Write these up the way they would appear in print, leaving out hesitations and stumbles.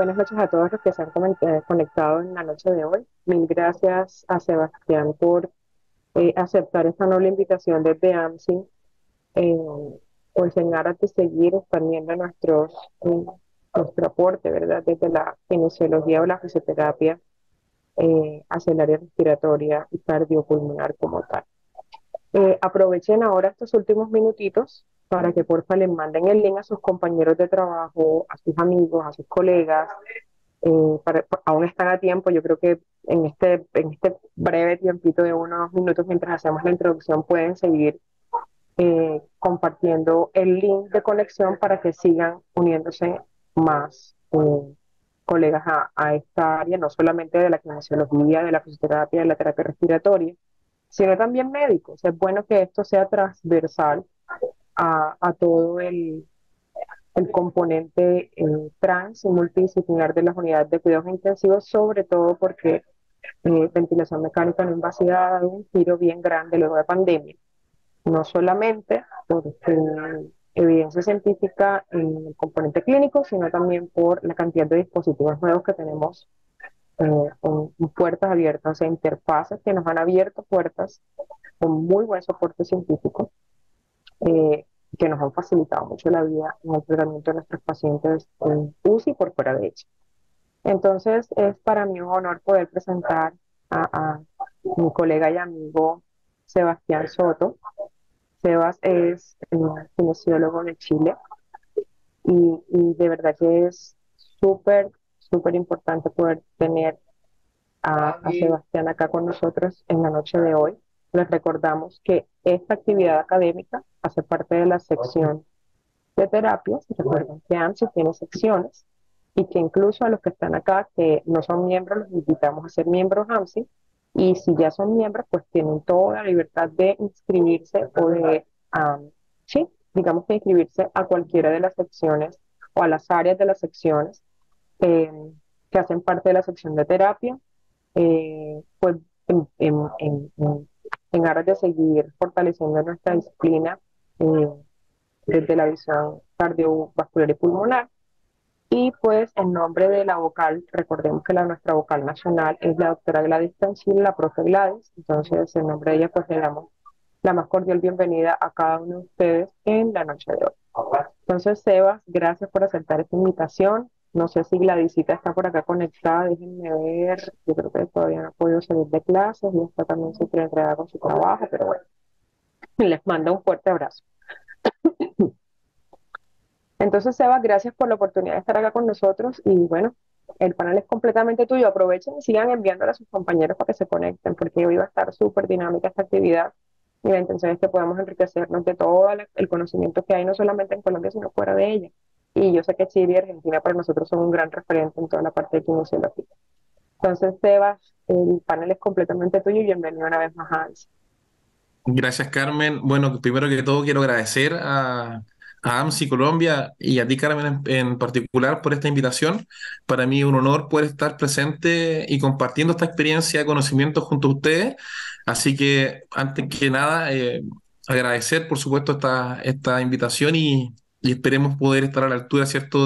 buenas noches a todos los que se han conectado en la noche de hoy. Mil gracias a Sebastián por aceptar esta noble invitación desde AMSI, eh, por enseñar a seguir expandiendo nuestro aporte, ¿verdad? Desde la kinesiología o la fisioterapia hacia el área respiratoria y cardiopulmonar como tal. Aprovechen ahora estos últimos minutitos para que porfa le manden el link a sus compañeros de trabajo, a sus amigos, a sus colegas. Aún están a tiempo. Yo creo que en este breve tiempito de unos minutos mientras hacemos la introducción pueden seguir compartiendo el link de conexión para que sigan uniéndose más colegas a esta área, no solamente de la kinesiología, de la fisioterapia, de la terapia respiratoria, sino también médicos. Es bueno que esto sea transversal a todo el componente trans y multidisciplinar de las unidades de cuidados intensivos, sobre todo porque ventilación mecánica no invasiva ha dado un giro bien grande luego de pandemia, no solamente por evidencia científica en el componente clínico, sino también por la cantidad de dispositivos nuevos que tenemos con puertas abiertas, o sea, interfaces que nos han abierto puertas con muy buen soporte científico, eh, que nos han facilitado mucho la vida en el tratamiento de nuestros pacientes en UCI y por fuera de ella. Entonces, es para mí un honor poder presentar a mi colega y amigo Sebastián Soto. Sebas es kinesiólogo de Chile y de verdad que es súper importante poder tener a Sebastián acá con nosotros en la noche de hoy. Les recordamos que esta actividad académica hace parte de la sección de terapias. Recuerden que AMSI tiene secciones y que incluso a los que están acá, que no son miembros, los invitamos a ser miembros AMSI. Y si ya son miembros, pues tienen toda la libertad de inscribirse o de, sí, digamos que inscribirse a cualquiera de las secciones o a las áreas de las secciones eh, que hacen parte de la sección de terapia, pues en, en, en, en aras de seguir fortaleciendo nuestra disciplina eh, desde la visión cardiovascular y pulmonar. Y pues en nombre de la vocal, recordemos que nuestra vocal nacional es la doctora Gladys Tanchil, la profe Gladys. Entonces en nombre de ella pues le damos la más cordial bienvenida a cada uno de ustedes en la noche de hoy. Entonces, Sebas, gracias por aceptar esta invitación. No sé si Gladysita está por acá conectada, déjenme ver. Yo creo que todavía no ha podido salir de clases y está también súper entregada con su trabajo, pero bueno, les mando un fuerte abrazo. Entonces, Sebas, gracias por la oportunidad de estar acá con nosotros y bueno, el panel es completamente tuyo. Aprovechen y sigan enviándole a sus compañeros para que se conecten, porque hoy va a estar súper dinámica esta actividad y la intención es que podamos enriquecernos de todo el conocimiento que hay, no solamente en Colombia, sino fuera de ella. Y yo sé que Chile y Argentina para nosotros son un gran referente en toda la parte de kinesiología. Entonces, Sebas, el panel es completamente tuyo y bienvenido una vez más a ANSI. Gracias, Carmen. Bueno, primero que todo quiero agradecer a AMSI Colombia y a ti, Carmen, en particular por esta invitación. Para mí es un honor poder estar presente y compartiendo esta experiencia de conocimiento junto a ustedes. Así que, antes que nada, agradecer, por supuesto, esta invitación y esperemos poder estar a la altura, ¿cierto?,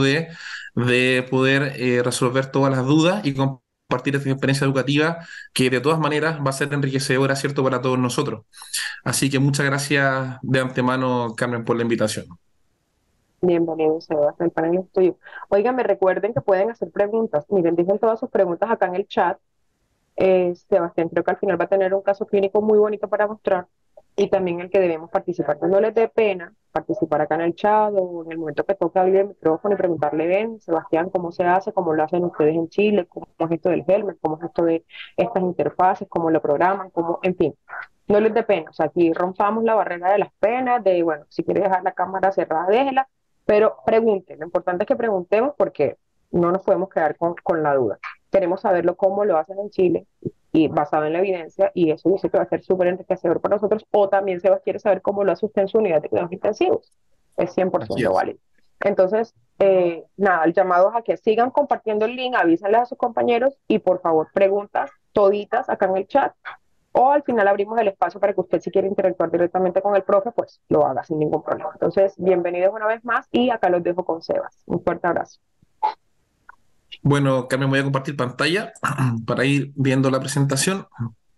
de poder resolver todas las dudas y compartir esta experiencia educativa que de todas maneras va a ser enriquecedora, ¿cierto?, para todos nosotros. Así que muchas gracias de antemano, Carmen, por la invitación. Bienvenido, Sebas, el panel es tuyo. Oigan, me recuerden que pueden hacer preguntas. Miren, dejen todas sus preguntas acá en el chat. Sebastián creo que al final va a tener un caso clínico muy bonito para mostrar y también el que debemos participar. No les dé pena participar acá en el chat o en el momento que toque abrir el micrófono y preguntarle, ven, Sebastián, ¿cómo se hace? ¿Cómo lo hacen ustedes en Chile? ¿Cómo es esto del helmet? ¿Cómo es esto de estas interfaces? ¿Cómo lo programan? ¿Cómo? En fin, no les dé pena. O sea, aquí rompamos la barrera de las penas, de, bueno, si quiere dejar la cámara cerrada, déjela, pero pregunten. Lo importante es que preguntemos porque no nos podemos quedar con la duda. Queremos saberlo cómo lo hacen en Chile y basado en la evidencia, y eso dice que va a ser súper enriquecedor para nosotros, o también Sebas quiere saber cómo lo hace usted en su unidad de cuidados intensivos. Es Así 100% es. válido. Entonces, nada, el llamado es a que sigan compartiendo el link, avísenle a sus compañeros y por favor preguntas toditas acá en el chat, o al final abrimos el espacio para que usted si quiere interactuar directamente con el profe, pues lo haga sin ningún problema. Entonces, bienvenidos una vez más y acá los dejo con Sebas. Un fuerte abrazo. Bueno, Carmen, voy a compartir pantalla para ir viendo la presentación.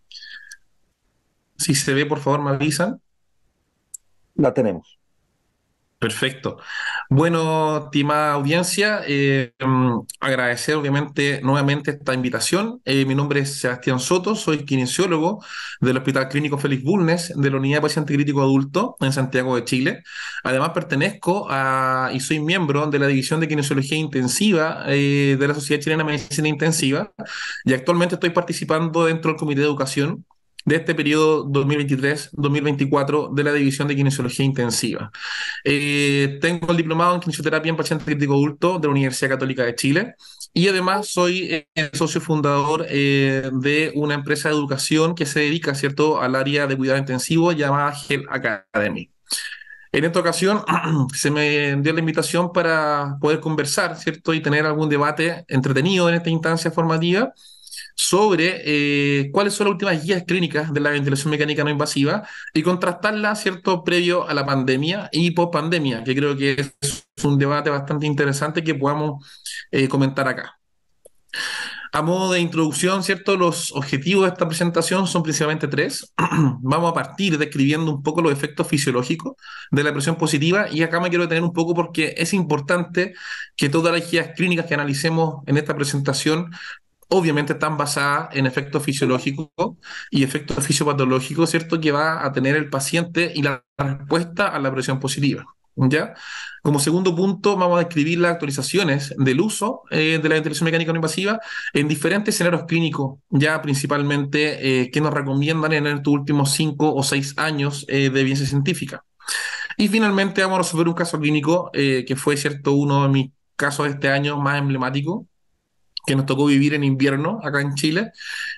Si se ve, por favor, me avisan. La tenemos. Perfecto. Bueno, estimada audiencia, agradecer obviamente nuevamente esta invitación. Mi nombre es Sebastián Soto, soy kinesiólogo del Hospital Clínico Félix Bulnes de la Unidad de Paciente Crítico Adulto en Santiago de Chile. Además, pertenezco a y soy miembro de la División de Kinesiología Intensiva de la Sociedad Chilena de Medicina Intensiva y actualmente estoy participando dentro del Comité de Educación de este periodo 2023-2024 de la División de Kinesiología Intensiva. Tengo el diplomado en kinesiología en paciente crítico adulto de la Universidad Católica de Chile y además soy socio fundador de una empresa de educación que se dedica, ¿cierto?, al área de cuidado intensivo llamada Health Academy. En esta ocasión se me dio la invitación para poder conversar, ¿cierto?, y tener algún debate entretenido en esta instancia formativa sobre cuáles son las últimas guías clínicas de la ventilación mecánica no invasiva y contrastarla, ¿cierto?, previo a la pandemia y post pandemia, que creo que es un debate bastante interesante que podamos comentar acá. A modo de introducción, ¿cierto? Los objetivos de esta presentación son principalmente tres. Vamos a partir describiendo un poco los efectos fisiológicos de la presión positiva y acá me quiero detener un poco porque es importante que todas las guías clínicas que analicemos en esta presentación obviamente están basadas en efectos fisiológicos y efectos fisiopatológicos, ¿cierto? Que va a tener el paciente y la respuesta a la presión positiva, ¿ya? Como segundo punto, vamos a describir las actualizaciones del uso de la ventilación mecánica no invasiva en diferentes escenarios clínicos, ya principalmente que nos recomiendan en estos últimos 5 o 6 años de evidencia científica. Y finalmente vamos a resolver un caso clínico que fue, ¿cierto?, uno de mis casos de este año más emblemático que nos tocó vivir en invierno acá en Chile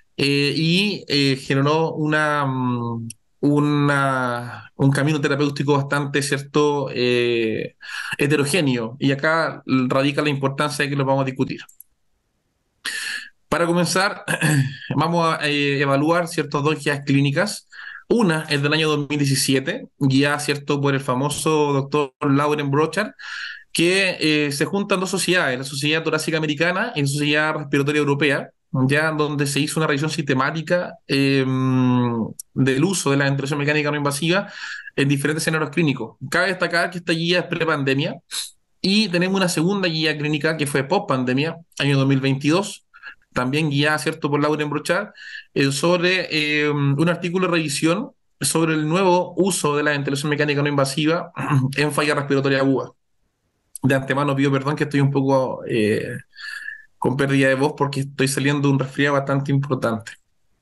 generó un camino terapéutico bastante, ¿cierto?, heterogéneo. Y acá radica la importancia de que lo vamos a discutir. Para comenzar, vamos a evaluar ciertas dos guías clínicas. Una es del año 2017, guiada, ¿cierto?, por el famoso doctor Lauren Brochard, que se juntan dos sociedades, la Sociedad Torácica Americana y la Sociedad Respiratoria Europea, ya donde se hizo una revisión sistemática del uso de la ventilación mecánica no invasiva en diferentes escenarios clínicos. Cabe destacar que esta guía es pre-pandemia y tenemos una segunda guía clínica que fue post-pandemia, año 2022, también guiada, ¿cierto?, por Lauren Brochard, sobre un artículo de revisión sobre el nuevo uso de la ventilación mecánica no invasiva en falla respiratoria aguda. De antemano pido perdón que estoy un poco con pérdida de voz porque estoy saliendo de un resfriado bastante importante.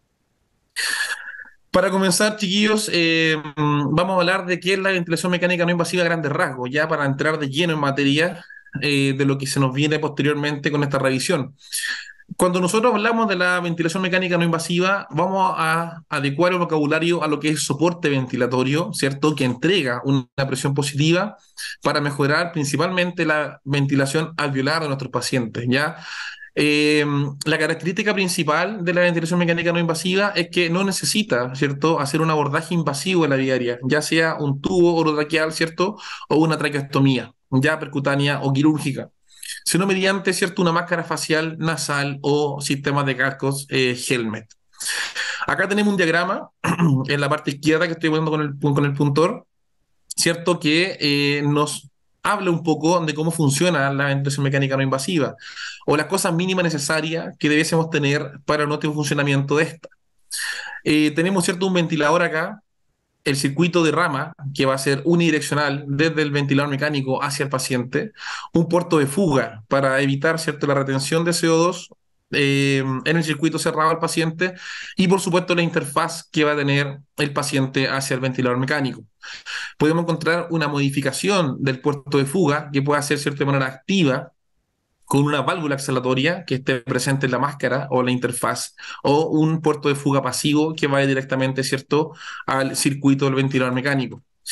Para comenzar, chiquillos, vamos a hablar de qué es la ventilación mecánica no invasiva a grandes rasgos, ya para entrar de lleno en materia de lo que se nos viene posteriormente con esta revisión. Cuando nosotros hablamos de la ventilación mecánica no invasiva, vamos a adecuar el vocabulario a lo que es soporte ventilatorio, ¿cierto?, que entrega una presión positiva para mejorar principalmente la ventilación alveolar de nuestros pacientes, ¿ya? La característica principal de la ventilación mecánica no invasiva es que no necesita, ¿cierto?, hacer un abordaje invasivo de la vía aérea, ya sea un tubo orotraqueal, ¿cierto?, o una traqueostomía, ya percutánea o quirúrgica, sino mediante, ¿cierto?, una máscara facial, nasal o sistemas de cascos helmet. Acá tenemos un diagrama en la parte izquierda que estoy poniendo con el puntor, ¿cierto?, que nos habla un poco de cómo funciona la ventilación mecánica no invasiva o las cosas mínimas necesarias que debiésemos tener para el óptimo funcionamiento de esta. Tenemos, ¿cierto?, un ventilador acá, el circuito de rama, que va a ser unidireccional desde el ventilador mecánico hacia el paciente, un puerto de fuga para evitar, ¿cierto?, la retención de CO2 en el circuito cerrado al paciente y, por supuesto, la interfaz que va a tener el paciente hacia el ventilador mecánico. Podemos encontrar una modificación del puerto de fuga que pueda ser, ¿cierto?, de manera activa, con una válvula exhalatoria que esté presente en la máscara o la interfaz, o un puerto de fuga pasivo que vaya directamente, ¿cierto?, al circuito del ventilador mecánico.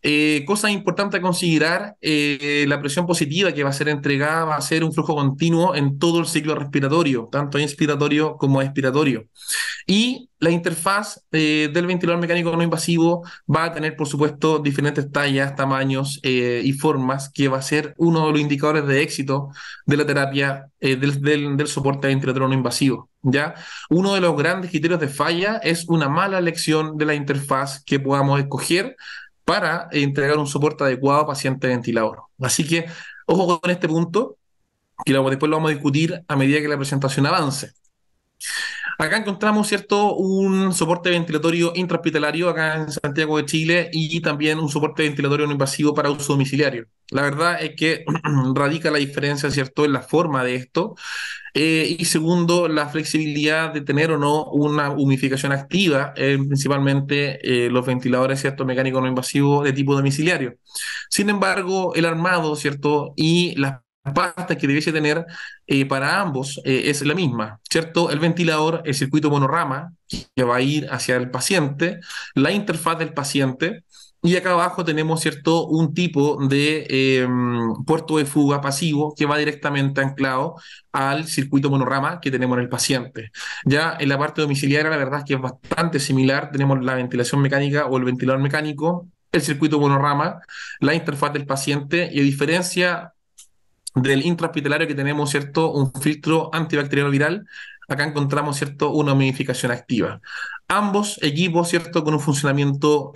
Cosas importantes a considerar, la presión positiva que va a ser entregada va a ser un flujo continuo en todo el ciclo respiratorio, tanto inspiratorio como expiratorio. Y la interfaz del ventilador mecánico no invasivo va a tener, por supuesto, diferentes tallas, tamaños y formas, que va a ser uno de los indicadores de éxito de la terapia del soporte ventilatorio no invasivo. ¿Ya? Uno de los grandes criterios de falla es una mala elección de la interfaz que podamos escoger para entregar un soporte adecuado a paciente ventilador. Así que, ojo con este punto, que después lo vamos a discutir a medida que la presentación avance. Acá encontramos, ¿cierto?, un soporte ventilatorio intrahospitalario acá en Santiago de Chile y también un soporte ventilatorio no invasivo para uso domiciliario. La verdad es que radica la diferencia, ¿cierto?, en la forma de esto. Y segundo, la flexibilidad de tener o no una humidificación activa, principalmente los ventiladores, ¿cierto?, mecánicos no invasivos de tipo domiciliario. Sin embargo, el armado, ¿cierto?, y las pastas que debiese tener para ambos es la misma, ¿cierto? El ventilador, el circuito monorama que va a ir hacia el paciente, la interfaz del paciente, y acá abajo tenemos, ¿cierto?, un tipo de puerto de fuga pasivo que va directamente anclado al circuito monorama que tenemos en el paciente. Ya en la parte domiciliaria, la verdad es que es bastante similar. Tenemos la ventilación mecánica o el ventilador mecánico, el circuito monorama, la interfaz del paciente, y a diferencia del intrahospitalario que tenemos, ¿cierto?, un filtro antibacteriano viral, acá encontramos, ¿cierto?, una humidificación activa. Ambos equipos, ¿cierto?, con un funcionamiento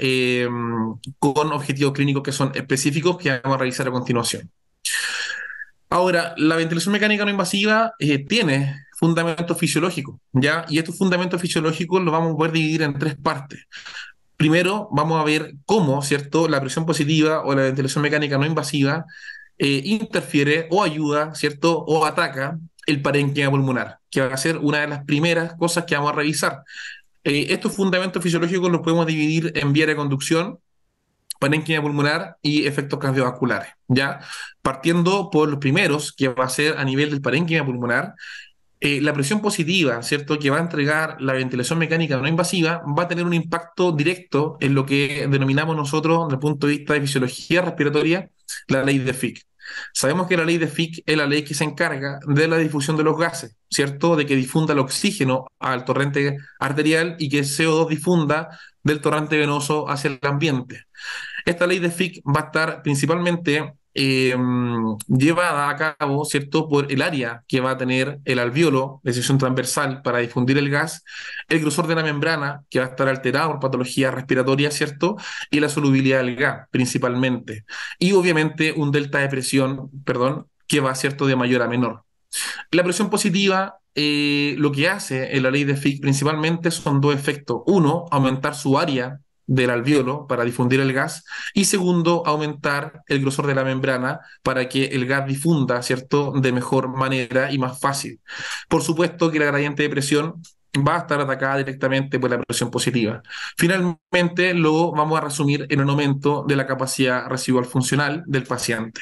con objetivos clínicos que son específicos, que vamos a revisar a continuación. Ahora, la ventilación mecánica no invasiva tiene fundamentos fisiológicos, ¿ya? Y estos fundamentos fisiológicos los vamos a poder dividir en tres partes. Primero, vamos a ver cómo, ¿cierto?, la presión positiva o la ventilación mecánica no invasiva interfiere o ayuda, ¿cierto?, o ataca el parénquima pulmonar, que va a ser una de las primeras cosas que vamos a revisar. Estos fundamentos fisiológicos los podemos dividir en vía de conducción, parénquima pulmonar y efectos cardiovasculares, ¿ya? Partiendo por los primeros, que va a ser a nivel del parénquima pulmonar, la presión positiva, ¿cierto?, que va a entregar la ventilación mecánica no invasiva, va a tener un impacto directo en lo que denominamos nosotros, desde el punto de vista de fisiología respiratoria, la ley de Fick. Sabemos que la ley de Fick es la ley que se encarga de la difusión de los gases, ¿cierto?, de que difunda el oxígeno al torrente arterial y que el CO2 difunda del torrente venoso hacia el ambiente. Esta ley de Fick va a estar principalmente llevada a cabo, ¿cierto?, por el área que va a tener el alvéolo de sección transversal para difundir el gas, el grosor de la membrana que va a estar alterado por patología respiratoria, ¿cierto?, y la solubilidad del gas principalmente. Y obviamente un delta de presión, perdón, que va, ¿cierto?, de mayor a menor. La presión positiva, lo que hace en la ley de Fick principalmente son dos efectos. Uno, aumentar su área del alvéolo para difundir el gas, y segundo, aumentar el grosor de la membrana para que el gas difunda, ¿cierto?, de mejor manera y más fácil. Por supuesto que la gradiente de presión va a estar atacada directamente por la presión positiva. Finalmente, lo vamos a resumir en un aumento de la capacidad residual funcional del paciente.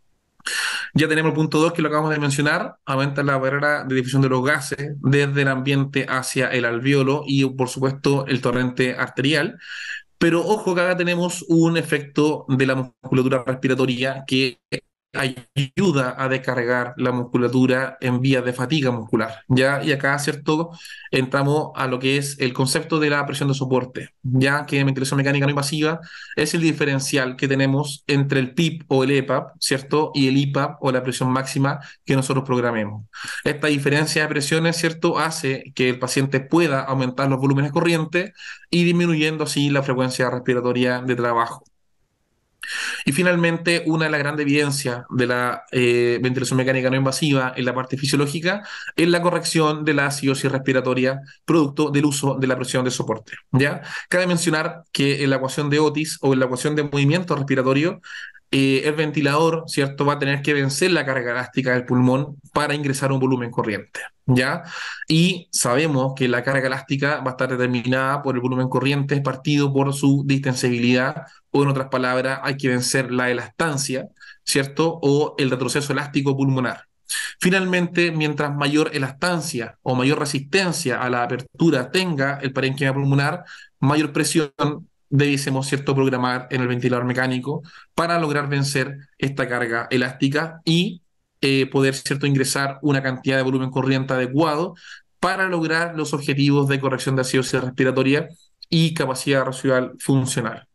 Ya tenemos el punto 2 que lo acabamos de mencionar, aumenta la barrera de difusión de los gases desde el ambiente hacia el alvéolo y, por supuesto, el torrente arterial. Pero ojo que acá tenemos un efecto de la musculatura respiratoria que ayuda a descargar la musculatura en vías de fatiga muscular, ¿ya? Y acá, ¿cierto?, entramos a lo que es el concepto de la presión de soporte, ya que en ventilación mecánica no invasiva es el diferencial que tenemos entre el PIP o el EPAP, ¿cierto?, y el IPAP o la presión máxima que nosotros programemos. Esta diferencia de presiones, ¿cierto?, hace que el paciente pueda aumentar los volúmenes corrientes y disminuyendo así la frecuencia respiratoria de trabajo. Y finalmente, una de las grandes evidencias de la ventilación mecánica no invasiva en la parte fisiológica es la corrección de la acidosis respiratoria producto del uso de la presión de soporte, ¿ya? Cabe mencionar que en la ecuación de Otis o en la ecuación de movimiento respiratorio, el ventilador, ¿cierto?, va a tener que vencer la carga elástica del pulmón para ingresar un volumen corriente, ¿ya? Y sabemos que la carga elástica va a estar determinada por el volumen corriente partido por su distensibilidad, o en otras palabras, hay que vencer la elastancia, ¿cierto?, o el retroceso elástico pulmonar. Finalmente, mientras mayor elastancia o mayor resistencia a la apertura tenga el parénquima pulmonar, mayor presión debiésemos, ¿cierto?, programar en el ventilador mecánico para lograr vencer esta carga elástica y poder, ¿cierto?, ingresar una cantidad de volumen corriente adecuado para lograr los objetivos de corrección de acidosis respiratoria y capacidad residual funcional.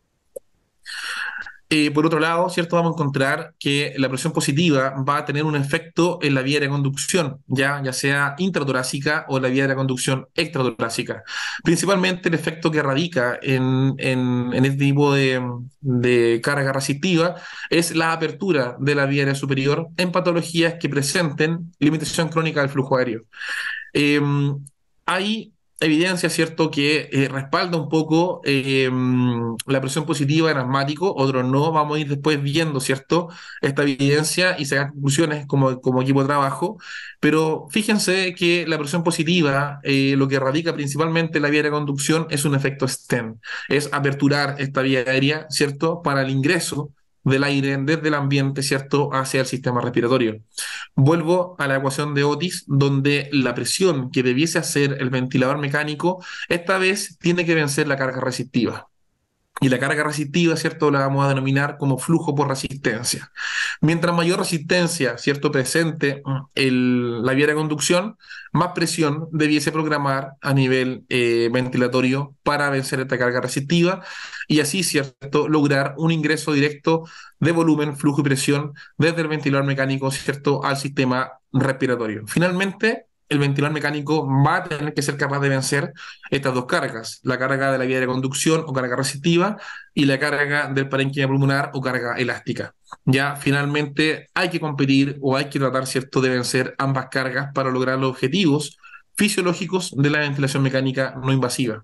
Por otro lado, ¿cierto? Vamos a encontrar que la presión positiva va a tener un efecto en la vía de conducción, ya sea intratorácica o la vía de conducción extratorácica. Principalmente el efecto que radica en este tipo de carga resistiva es la apertura de la vía aérea superior en patologías que presenten limitación crónica del flujo aéreo. Eh, Hay evidencia, ¿cierto?, que respalda un poco la presión positiva en asmático, otros no. Vamos a ir después viendo, ¿cierto?, esta evidencia y sacar conclusiones como equipo de trabajo. Pero fíjense que la presión positiva, lo que radica principalmente en la vía de conducción es un efecto stent, es aperturar esta vía aérea, ¿cierto?, para el ingreso del aire desde el ambiente, ¿cierto?, hacia el sistema respiratorio. Vuelvo a la ecuación de Otis, donde la presión que debiese hacer el ventilador mecánico, esta vez tiene que vencer la carga resistiva. Y la carga resistiva, ¿cierto?, la vamos a denominar como flujo por resistencia. Mientras mayor resistencia, ¿cierto?, presente la vía de conducción, más presión debiese programar a nivel ventilatorio para vencer esta carga resistiva y así, ¿cierto?, lograr un ingreso directo de volumen, flujo y presión desde el ventilador mecánico, ¿cierto?, al sistema respiratorio. Finalmente, el ventilador mecánico va a tener que ser capaz de vencer estas dos cargas, la carga de la vía de conducción o carga resistiva y la carga del parénquima pulmonar o carga elástica. Ya finalmente hay que competir o hay que tratar, ¿cierto?, de vencer ambas cargas para lograr los objetivos fisiológicos de la ventilación mecánica no invasiva.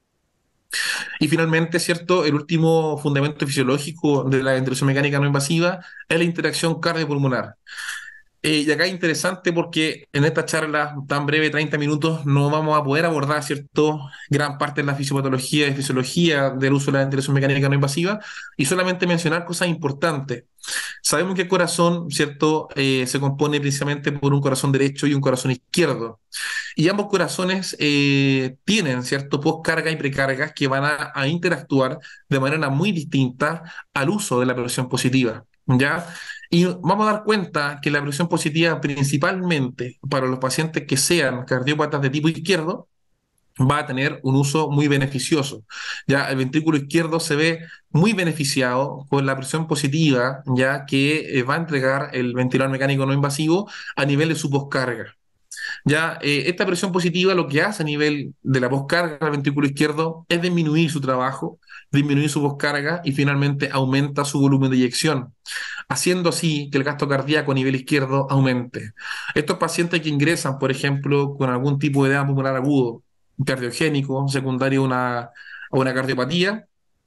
Y finalmente, ¿cierto?, el último fundamento fisiológico de la ventilación mecánica no invasiva es la interacción cardiopulmonar. Y acá es interesante porque en esta charla tan breve, 30 minutos, no vamos a poder abordar, ¿cierto?, gran parte de la fisiopatología y fisiología del uso de la ventilación mecánica no invasiva y solamente mencionar cosas importantes. Sabemos que el corazón, ¿cierto?, se compone principalmente por un corazón derecho y un corazón izquierdo. Y ambos corazones tienen, ¿cierto?, poscarga y precargas que van a interactuar de manera muy distinta al uso de la presión positiva, ¿ya? Y vamos a dar cuenta que la presión positiva, principalmente para los pacientes que sean cardiópatas de tipo izquierdo, va a tener un uso muy beneficioso. Ya el ventrículo izquierdo se ve muy beneficiado con la presión positiva, ya que va a entregar el ventilador mecánico no invasivo a nivel de su poscarga. Ya esta presión positiva lo que hace a nivel de la poscarga del ventrículo izquierdo es disminuir su trabajo, disminuir su poscarga y finalmente aumenta su volumen de eyección, haciendo así que el gasto cardíaco a nivel izquierdo aumente. Estos pacientes que ingresan, por ejemplo, con algún tipo de edema pulmonar agudo, cardiogénico, secundario a una cardiopatía,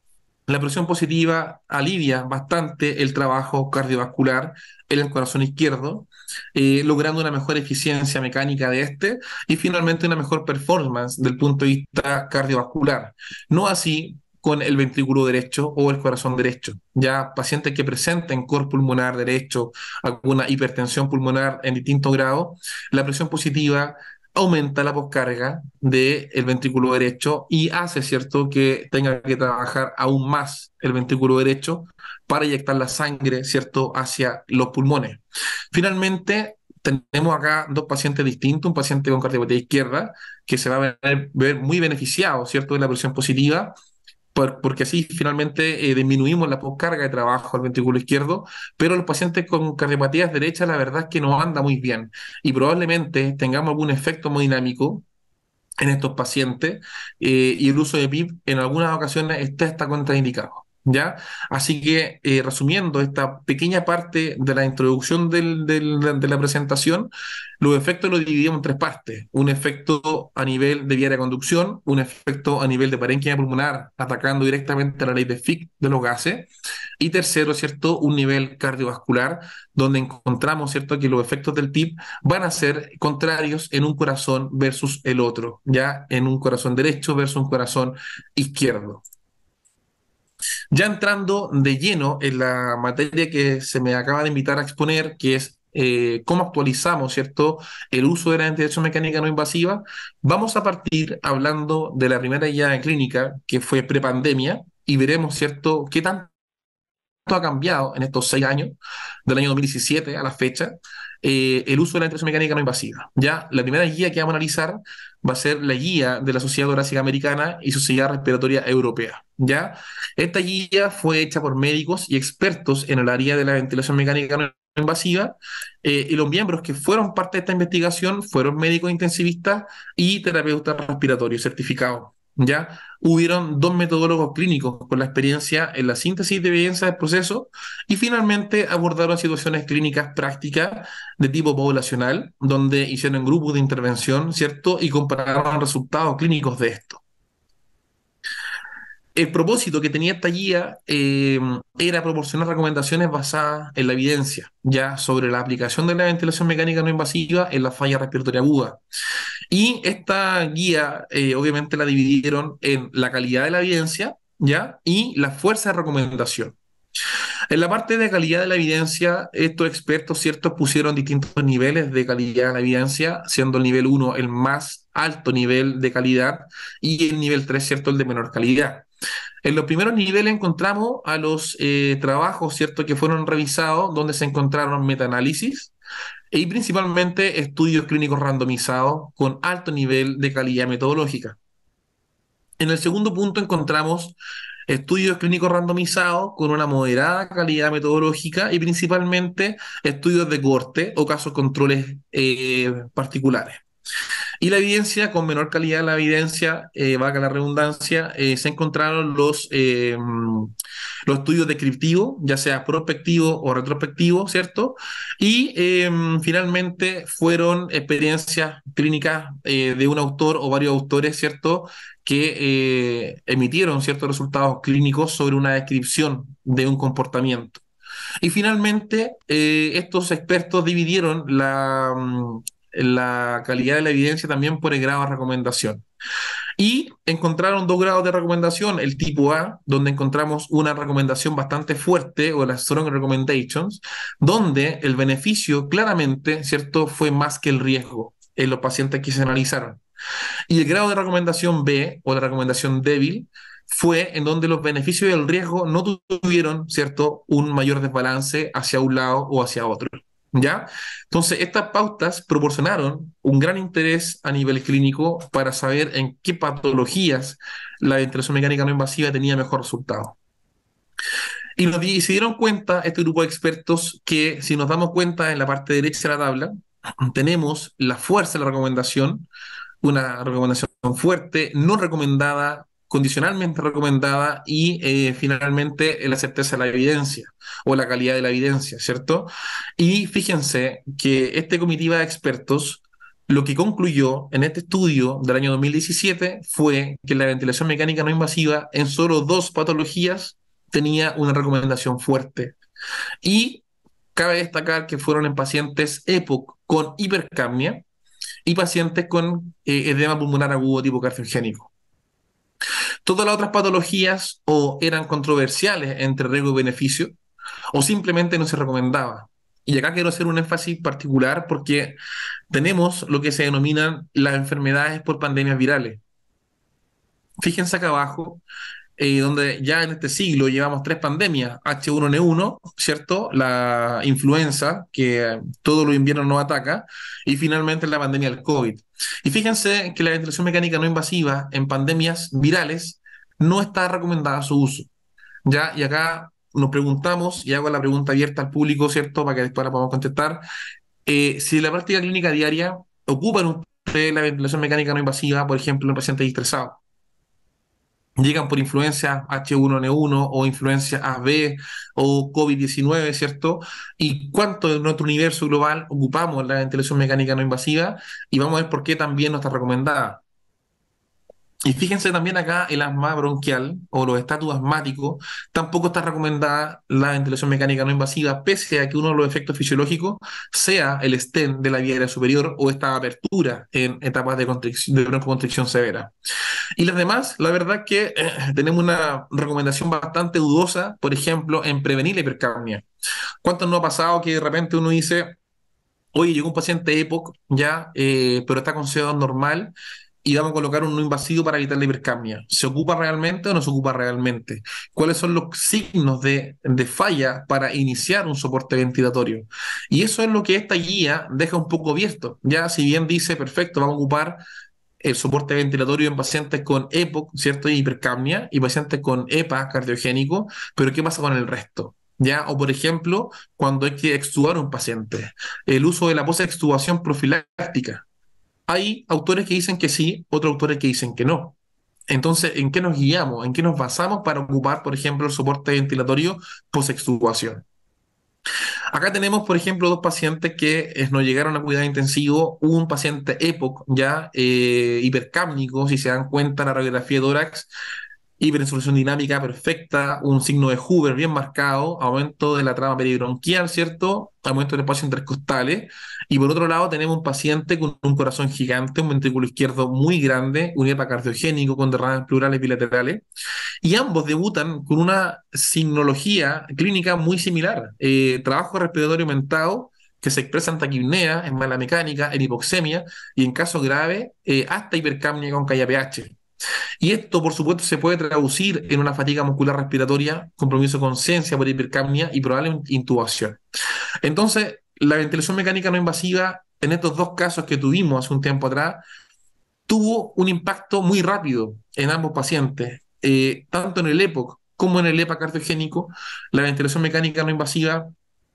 la presión positiva alivia bastante el trabajo cardiovascular en el corazón izquierdo, logrando una mejor eficiencia mecánica de este y finalmente una mejor performance del punto de vista cardiovascular. No así con el ventrículo derecho o el corazón derecho. Ya pacientes que presenten cor pulmonar derecho, alguna hipertensión pulmonar en distintos grados, la presión positiva aumenta la poscarga del ventrículo derecho y hace, ¿cierto?, que tenga que trabajar aún más el ventrículo derecho para inyectar la sangre, ¿cierto?, hacia los pulmones. Finalmente, tenemos acá dos pacientes distintos, un paciente con cardiopatía izquierda que se va a ver muy beneficiado, ¿cierto?, de la presión positiva, porque así finalmente disminuimos la poscarga de trabajo al ventrículo izquierdo, pero los pacientes con cardiopatías derechas la verdad es que no anda muy bien y probablemente tengamos algún efecto hemodinámico en estos pacientes y el uso de PIP en algunas ocasiones está contraindicado. ¿Ya? Así que, resumiendo esta pequeña parte de la introducción de la presentación, los efectos los dividimos en tres partes. Un efecto a nivel de vía de conducción, un efecto a nivel de parénquima pulmonar, atacando directamente a la ley de Fick de los gases, y tercero, ¿cierto?, un nivel cardiovascular, donde encontramos, ¿cierto?, que los efectos del PIP van a ser contrarios en un corazón versus el otro, ya en un corazón derecho versus un corazón izquierdo. Ya entrando de lleno en la materia que se me acaba de invitar a exponer, que es cómo actualizamos, ¿cierto?, el uso de la ventilación mecánica no invasiva, vamos a partir hablando de la primera guía clínica, que fue prepandemia, y veremos, ¿cierto?, qué tanto ha cambiado en estos 6 años, del año 2017 a la fecha, el uso de la ventilación mecánica no invasiva. Ya, la primera guía que vamos a analizar va a ser la guía de la Sociedad Torácica Americana y Sociedad Respiratoria Europea. Ya, esta guía fue hecha por médicos y expertos en el área de la ventilación mecánica no invasiva, y los miembros que fueron parte de esta investigación fueron médicos intensivistas y terapeutas respiratorios certificados. ¿Ya? Hubieron dos metodólogos clínicos con la experiencia en la síntesis de evidencia del proceso y finalmente abordaron situaciones clínicas prácticas de tipo poblacional, donde hicieron grupos de intervención, ¿cierto? Y compararon resultados clínicos de esto. El propósito que tenía esta guía era proporcionar recomendaciones basadas en la evidencia, ya sobre la aplicación de la ventilación mecánica no invasiva en la falla respiratoria aguda. Y esta guía, obviamente, la dividieron en la calidad de la evidencia, ¿ya? Y la fuerza de recomendación. En la parte de calidad de la evidencia, estos expertos, ¿cierto?, pusieron distintos niveles de calidad de la evidencia, siendo el nivel 1 el más alto nivel de calidad y el nivel 3, ¿cierto?, el de menor calidad. En los primeros niveles encontramos a los trabajos, ¿cierto?, que fueron revisados, donde se encontraron metaanálisis y principalmente estudios clínicos randomizados con alto nivel de calidad metodológica. En el segundo punto encontramos estudios clínicos randomizados con una moderada calidad metodológica y principalmente estudios de cohorte o casos controles particulares. Y la evidencia, con menor calidad de la evidencia, valga la redundancia, se encontraron los estudios descriptivos, ya sea prospectivos o retrospectivos, ¿cierto? Y finalmente fueron experiencias clínicas de un autor o varios autores, ¿cierto?, que emitieron ciertos resultados clínicos sobre una descripción de un comportamiento. Y finalmente, estos expertos dividieron la calidad de la evidencia también por el grado de recomendación. Y encontraron dos grados de recomendación, el tipo A, donde encontramos una recomendación bastante fuerte, o las strong recommendations, donde el beneficio claramente, ¿cierto?, fue más que el riesgo en los pacientes que se analizaron. Y el grado de recomendación B, o la recomendación débil, fue en donde los beneficios y el riesgo no tuvieron, ¿cierto?, un mayor desbalance hacia un lado o hacia otro. ¿Ya? Entonces, estas pautas proporcionaron un gran interés a nivel clínico para saber en qué patologías la ventilación mecánica no invasiva tenía mejor resultado. Y se dieron cuenta, este grupo de expertos, que si nos damos cuenta en la parte derecha de la tabla, tenemos la fuerza de la recomendación, una recomendación fuerte, no recomendada, condicionalmente recomendada y finalmente la certeza de la evidencia o la calidad de la evidencia, ¿cierto? Y fíjense que este comitiva de expertos lo que concluyó en este estudio del año 2017 fue que la ventilación mecánica no invasiva en solo dos patologías tenía una recomendación fuerte. Y cabe destacar que fueron en pacientes EPOC con hipercapnia y pacientes con edema pulmonar agudo tipo cardiogénico. Todas las otras patologías o eran controversiales entre riesgo y beneficio o simplemente no se recomendaba. Y acá quiero hacer un énfasis particular porque tenemos lo que se denominan las enfermedades por pandemias virales. Fíjense acá abajo, donde ya en este siglo llevamos tres pandemias, H1N1, ¿cierto? La influenza, que todos los inviernos nos ataca, y finalmente la pandemia del COVID. Y fíjense que la ventilación mecánica no invasiva en pandemias virales no está recomendada su uso, ¿ya? Y acá nos preguntamos, y hago la pregunta abierta al público, ¿cierto? Para que después la podamos contestar, si en la práctica clínica diaria ocupan ustedes la ventilación mecánica no invasiva, por ejemplo, en un paciente estresado, llegan por influencia H1N1 o influencia AB o COVID-19, ¿cierto? Y cuánto de nuestro universo global ocupamos la ventilación mecánica no invasiva y vamos a ver por qué también no está recomendada. Y fíjense también acá el asma bronquial o los estatus asmáticos, tampoco está recomendada la ventilación mecánica no invasiva, pese a que uno de los efectos fisiológicos sea el stent de la vía aérea superior o esta apertura en etapas de broncoconstricción severa. Y las demás, la verdad que tenemos una recomendación bastante dudosa, por ejemplo, en prevenir la hipercapnia. ¿Cuánto nos ha pasado que de repente uno dice, oye, llegó un paciente EPOC ya, pero está con CO2 normal y vamos a colocar un no invasivo para evitar la hipercapnia. ¿Se ocupa realmente o no se ocupa realmente? ¿Cuáles son los signos de falla para iniciar un soporte ventilatorio? Y eso es lo que esta guía deja un poco abierto. Ya, si bien dice, perfecto, vamos a ocupar el soporte ventilatorio en pacientes con EPOC, ¿cierto? Y hipercapnia, y pacientes con EPA cardiogénico, pero ¿qué pasa con el resto? ¿Ya? O por ejemplo, cuando hay que extubar a un paciente, el uso de la post-extubación profiláctica. Hay autores que dicen que sí, otros autores que dicen que no. Entonces, ¿en qué nos guiamos? ¿En qué nos basamos para ocupar, por ejemplo, el soporte ventilatorio post-extubación? Acá tenemos, por ejemplo, dos pacientes que nos llegaron a cuidado intensivo, un paciente EPOC, ya hipercápnico, si se dan cuenta, la radiografía de tórax, hiperinsuflación dinámica perfecta, un signo de Hoover bien marcado, aumento de la trama peribronquial, ¿cierto? Aumento del espacio intercostales. Y por otro lado, tenemos un paciente con un corazón gigante, un ventrículo izquierdo muy grande, un EPA cardiogénico con derrames pleurales bilaterales y ambos debutan con una signología clínica muy similar. Trabajo respiratorio aumentado que se expresa en taquipnea, en mala mecánica, en hipoxemia y en caso grave hasta hipercapnia con KPH. Y esto, por supuesto, se puede traducir en una fatiga muscular respiratoria, compromiso con conciencia por hipercapnia y probable intubación. Entonces, la ventilación mecánica no invasiva en estos dos casos que tuvimos hace un tiempo atrás tuvo un impacto muy rápido en ambos pacientes, tanto en el EPOC como en el EPA cardiogénico. La ventilación mecánica no invasiva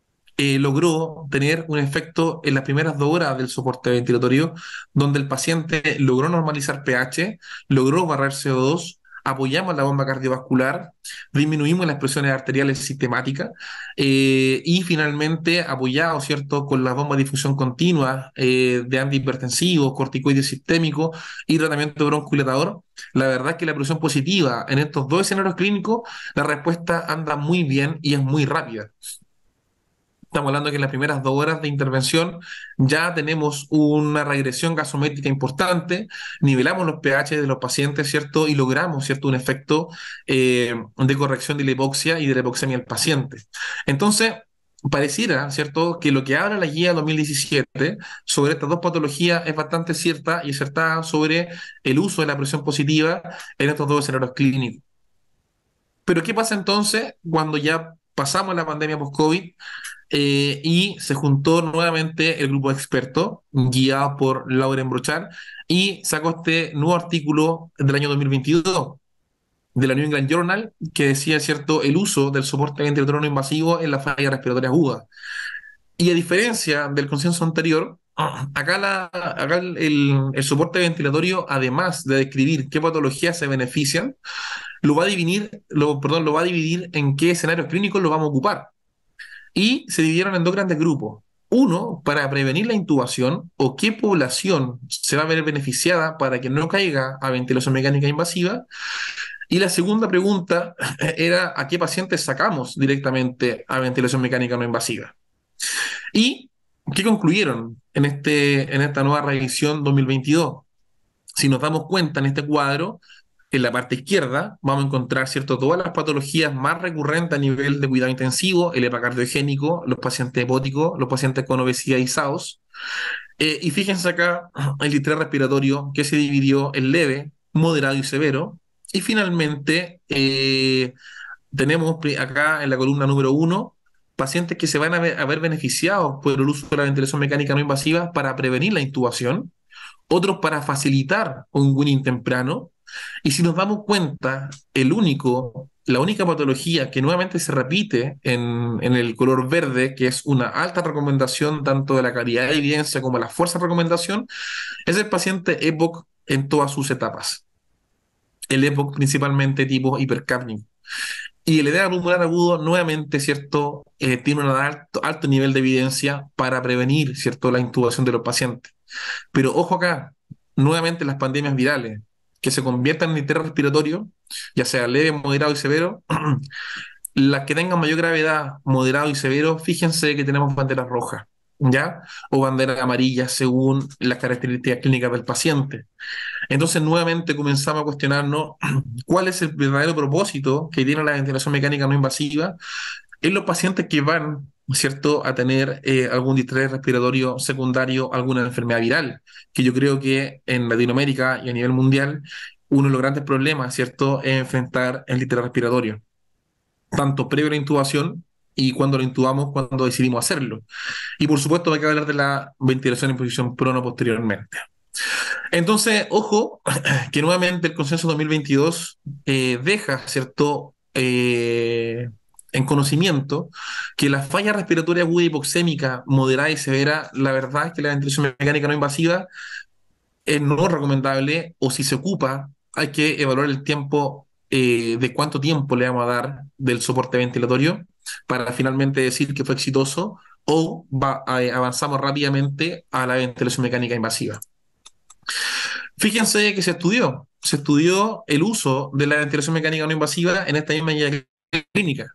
logró tener un efecto en las primeras 2 horas del soporte ventilatorio, donde el paciente logró normalizar pH, logró barrer CO2, apoyamos la bomba cardiovascular, disminuimos las presiones arteriales sistemáticas y finalmente apoyado, ¿cierto?, con la bomba de difusión continua de antihipertensivos, corticoides sistémicos y tratamiento broncohilatador. La verdad es que la presión positiva en estos dos escenarios clínicos, la respuesta anda muy bien y es muy rápida. Estamos hablando que en las primeras 2 horas de intervención ya tenemos una regresión gasométrica importante, nivelamos los pH de los pacientes, ¿cierto? Y logramos, ¿cierto? Un efecto de corrección de la hipoxia y de la hipoxemia del paciente. Entonces, pareciera, ¿cierto?, que lo que habla la guía 2017 sobre estas dos patologías es bastante cierta y acertada sobre el uso de la presión positiva en estos dos escenarios clínicos. Pero ¿qué pasa entonces cuando ya pasamos la pandemia post-COVID y se juntó nuevamente el grupo de expertos guiado por Lauren Brochard y sacó este nuevo artículo del año 2022 de la New England Journal que decía, cierto, el uso del soporte ventilatorio no invasivo en la falla respiratoria aguda? Y a diferencia del consenso anterior, acá el soporte ventilatorio, además de describir qué patologías se benefician, lo va a dividir en qué escenarios clínicos lo vamos a ocupar. Y se dividieron en dos grandes grupos. Uno, para prevenir la intubación o qué población se va a ver beneficiada para que no caiga a ventilación mecánica invasiva. Y la segunda pregunta era a qué pacientes sacamos directamente a ventilación mecánica no invasiva. ¿Y qué concluyeron en esta nueva revisión 2022? Si nos damos cuenta en este cuadro, en la parte izquierda vamos a encontrar, ¿cierto?, todas las patologías más recurrentes a nivel de cuidado intensivo, el epicardiogénico, los pacientes hepáticos, los pacientes con obesidad y SAOS. Y fíjense acá el distrés respiratorio que se dividió en leve, moderado y severo. Y finalmente tenemos acá en la columna número 1 pacientes que se van a ver beneficiados por el uso de la ventilación mecánica no invasiva para prevenir la intubación, otros para facilitar un winning temprano. Y si nos damos cuenta, la única patología que nuevamente se repite en el color verde, que es una alta recomendación tanto de la calidad de evidencia como la fuerza de recomendación, es el paciente EPOC en todas sus etapas. El EPOC principalmente tipo hipercapnico. Y el edema pulmonar agudo, nuevamente, ¿cierto? Tiene un alto nivel de evidencia para prevenir, ¿cierto?, la intubación de los pacientes. Pero ojo acá, nuevamente las pandemias virales que se conviertan en estrés respiratorio, ya sea leve, moderado y severo, las que tengan mayor gravedad, moderado y severo, fíjense que tenemos banderas rojas, ¿ya? O banderas amarillas según las características clínicas del paciente. Entonces, nuevamente comenzamos a cuestionarnos cuál es el verdadero propósito que tiene la ventilación mecánica no invasiva en los pacientes que van ¿cierto?, a tener algún distrés respiratorio secundario, alguna enfermedad viral, que yo creo que en Latinoamérica y a nivel mundial uno de los grandes problemas, ¿cierto?, es enfrentar el distrés respiratorio, tanto previo a la intubación y cuando lo intubamos, cuando decidimos hacerlo. Y por supuesto hay que hablar de la ventilación en posición prono posteriormente. Entonces, ojo, que nuevamente el consenso 2022 deja, ¿cierto?, en conocimiento que la falla respiratoria aguda hipoxémica moderada y severa, la verdad es que la ventilación mecánica no invasiva es no recomendable, o si se ocupa, hay que evaluar el tiempo, de cuánto tiempo le vamos a dar del soporte ventilatorio para finalmente decir que fue exitoso o avanzamos rápidamente a la ventilación mecánica invasiva. Fíjense que se estudió el uso de la ventilación mecánica no invasiva en esta misma guía clínica.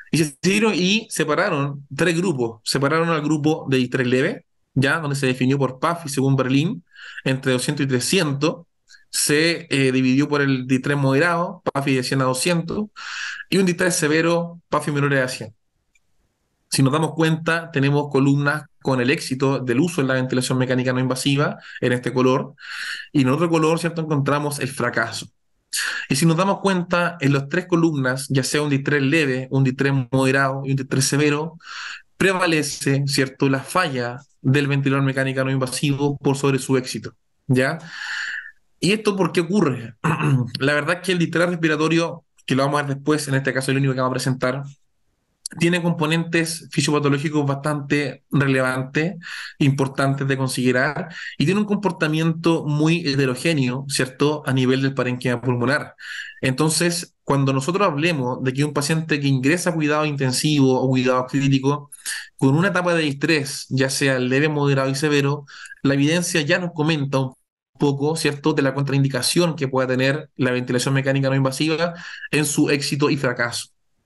Y separaron tres grupos. Separaron al grupo de distrés leve, ya, donde se definió por PAFI según Berlín, entre 200 y 300. Se dividió por el distrés moderado, PAFI de 100 a 200, y un distrés severo, PAFI menor a 100. Si nos damos cuenta, tenemos columnas con el éxito del uso de la ventilación mecánica no invasiva en este color, y en otro color, ¿cierto?, encontramos el fracaso. Y si nos damos cuenta, en las tres columnas, ya sea un distrés leve, un distrés moderado y un distrés severo, prevalece, ¿cierto?, la falla del ventilador mecánico no invasivo por sobre su éxito, ¿ya? ¿Y esto por qué ocurre? La verdad es que el distrés respiratorio, que lo vamos a ver después, en este caso el único que vamos a presentar, tiene componentes fisiopatológicos bastante relevantes, importantes de considerar, y tiene un comportamiento muy heterogéneo, ¿cierto?, a nivel del parénquima pulmonar. Entonces, cuando nosotros hablemos de que un paciente que ingresa a cuidado intensivo o cuidado crítico con una etapa de distrés, ya sea leve, moderado y severo, la evidencia ya nos comenta un poco, ¿cierto?, de la contraindicación que pueda tener la ventilación mecánica no invasiva en su éxito y fracaso.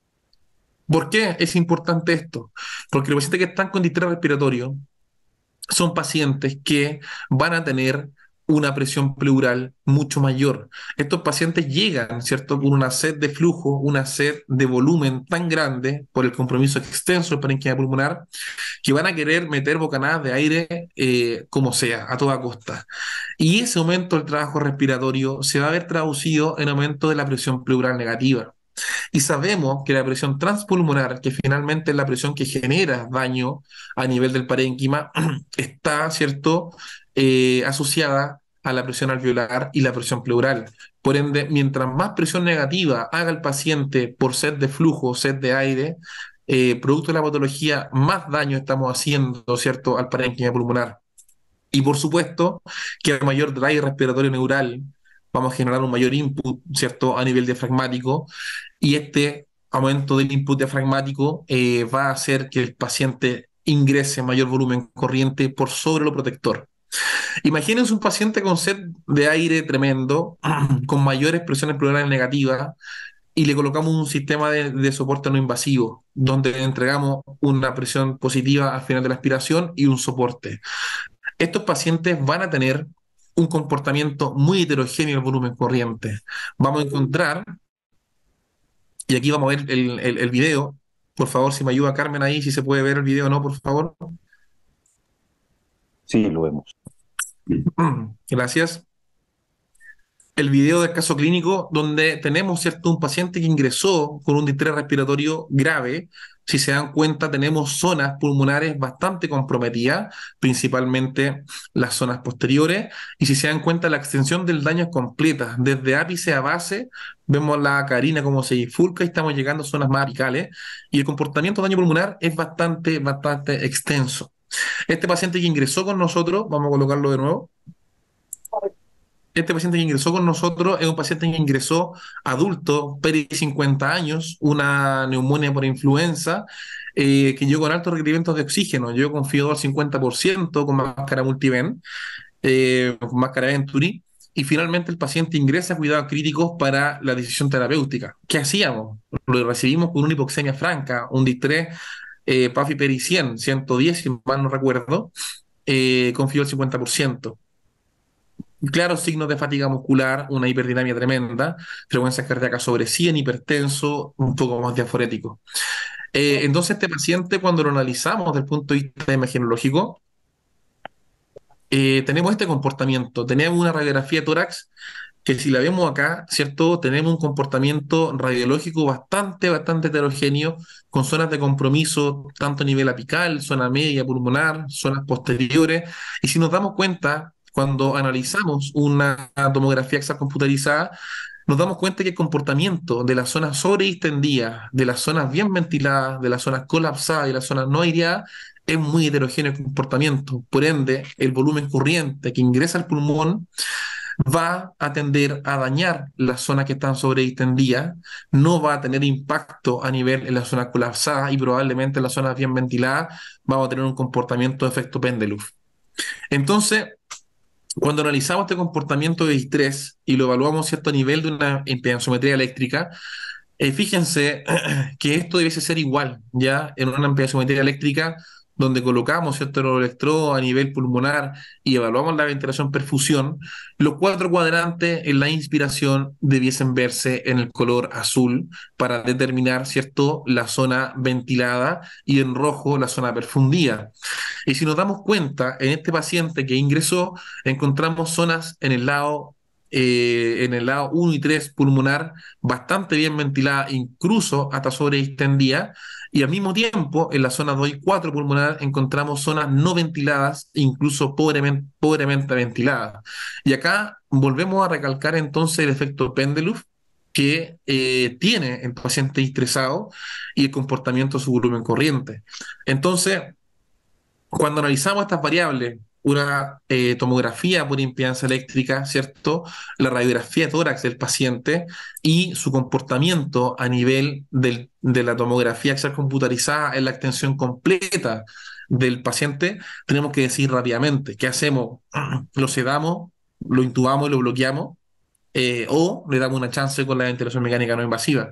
¿Por qué es importante esto? Porque los pacientes que están con distrés respiratorio son pacientes que van a tener una presión pleural mucho mayor. Estos pacientes llegan, ¿cierto?, con una sed de flujo, una sed de volumen tan grande por el compromiso extenso del parénquima pulmonar, que van a querer meter bocanadas de aire como sea, a toda costa. Y ese aumento del trabajo respiratorio se va a ver traducido en aumento de la presión pleural negativa. Y sabemos que la presión transpulmonar, que finalmente es la presión que genera daño a nivel del parénquima, está, ¿cierto?, asociada a la presión alveolar y la presión pleural. Por ende, mientras más presión negativa haga el paciente por sed de flujo, sed de aire, producto de la patología, más daño estamos haciendo, ¿cierto?, al parénquima pulmonar. Y por supuesto que a mayor drive respiratorio neural vamos a generar un mayor input, ¿cierto?, a nivel diafragmático, y este aumento del input diafragmático va a hacer que el paciente ingrese mayor volumen corriente por sobre lo protector. Imagínense un paciente con sed de aire tremendo, con mayores presiones pleurales negativas, y le colocamos un sistema de soporte no invasivo, donde le entregamos una presión positiva al final de la aspiración y un soporte. Estos pacientes van a tener un comportamiento muy heterogéneo al volumen corriente. Vamos a encontrar, y aquí vamos a ver el video. Por favor, si me ayuda Carmen ahí, si se puede ver el video o no, por favor. Sí, lo vemos. Gracias. El video del caso clínico donde tenemos, ¿cierto?, un paciente que ingresó con un distrés respiratorio grave. Si se dan cuenta, tenemos zonas pulmonares bastante comprometidas, principalmente las zonas posteriores, y si se dan cuenta, la extensión del daño es completa, desde ápice a base. Vemos la carina como se bifurca y estamos llegando a zonas más apicales, y el comportamiento de daño pulmonar es bastante extenso. Este paciente que ingresó con nosotros, vamos a colocarlo de nuevo. Este paciente que ingresó con nosotros es un paciente que ingresó adulto, peri 50 años, una neumonía por influenza, que llegó con altos requerimientos de oxígeno. Yo confío al 50% con máscara multivent, con máscara Venturi, y finalmente el paciente ingresa a cuidados críticos para la decisión terapéutica. ¿Qué hacíamos? Lo recibimos con una hipoxemia franca, un distrés PAFI peri 100, 110, si mal no recuerdo, confío al 50%. Claros signos de fatiga muscular, una hiperdinamia tremenda, frecuencias cardíacas sobre 100, hipertenso, un poco más diaforético. Entonces, este paciente, cuando lo analizamos desde el punto de vista imagenológico, tenemos este comportamiento. Tenemos una radiografía de tórax que si la vemos acá, ¿cierto? Tenemos un comportamiento radiológico bastante heterogéneo, con zonas de compromiso, tanto a nivel apical, zona media pulmonar, zonas posteriores. Y si nos damos cuenta, cuando analizamos una tomografía axial computarizada, nos damos cuenta que el comportamiento de las zonas sobredistendidas, de las zonas bien ventiladas, de las zonas colapsadas y las zonas no aireadas, es muy heterogéneo el comportamiento. Por ende, el volumen corriente que ingresa al pulmón va a tender a dañar las zonas que están sobredistendidas, no va a tener impacto a nivel en las zonas colapsadas y probablemente en las zonas bien ventiladas vamos a tener un comportamiento de efecto péndulo. Entonces, cuando analizamos este comportamiento de estrés y lo evaluamos a cierto nivel de una impedanciometría eléctrica, fíjense que esto debiese ser igual, ya en una ampliación eléctrica donde colocamos cierto los electrodos a nivel pulmonar y evaluamos la ventilación perfusión, los cuatro cuadrantes en la inspiración debiesen verse en el color azul para determinar cierto la zona ventilada y en rojo la zona perfundida. Y si nos damos cuenta, en este paciente que ingresó, encontramos zonas en el lado 1 y 3 pulmonar bastante bien ventilada, incluso hasta sobredistendida, y al mismo tiempo en la zona 2 y 4 pulmonar encontramos zonas no ventiladas, incluso pobremente ventiladas. Y acá volvemos a recalcar entonces el efecto Pendeluf que tiene el paciente estresado y el comportamiento de su volumen corriente. Entonces, cuando analizamos estas variables, una tomografía por impedancia eléctrica, ¿cierto? La radiografía de tórax del paciente y su comportamiento a nivel de la tomografía axial computarizada en la extensión completa del paciente, tenemos que decir rápidamente, ¿qué hacemos? ¿Lo sedamos, lo intubamos y lo bloqueamos? ¿O le damos una chance con la ventilación mecánica no invasiva?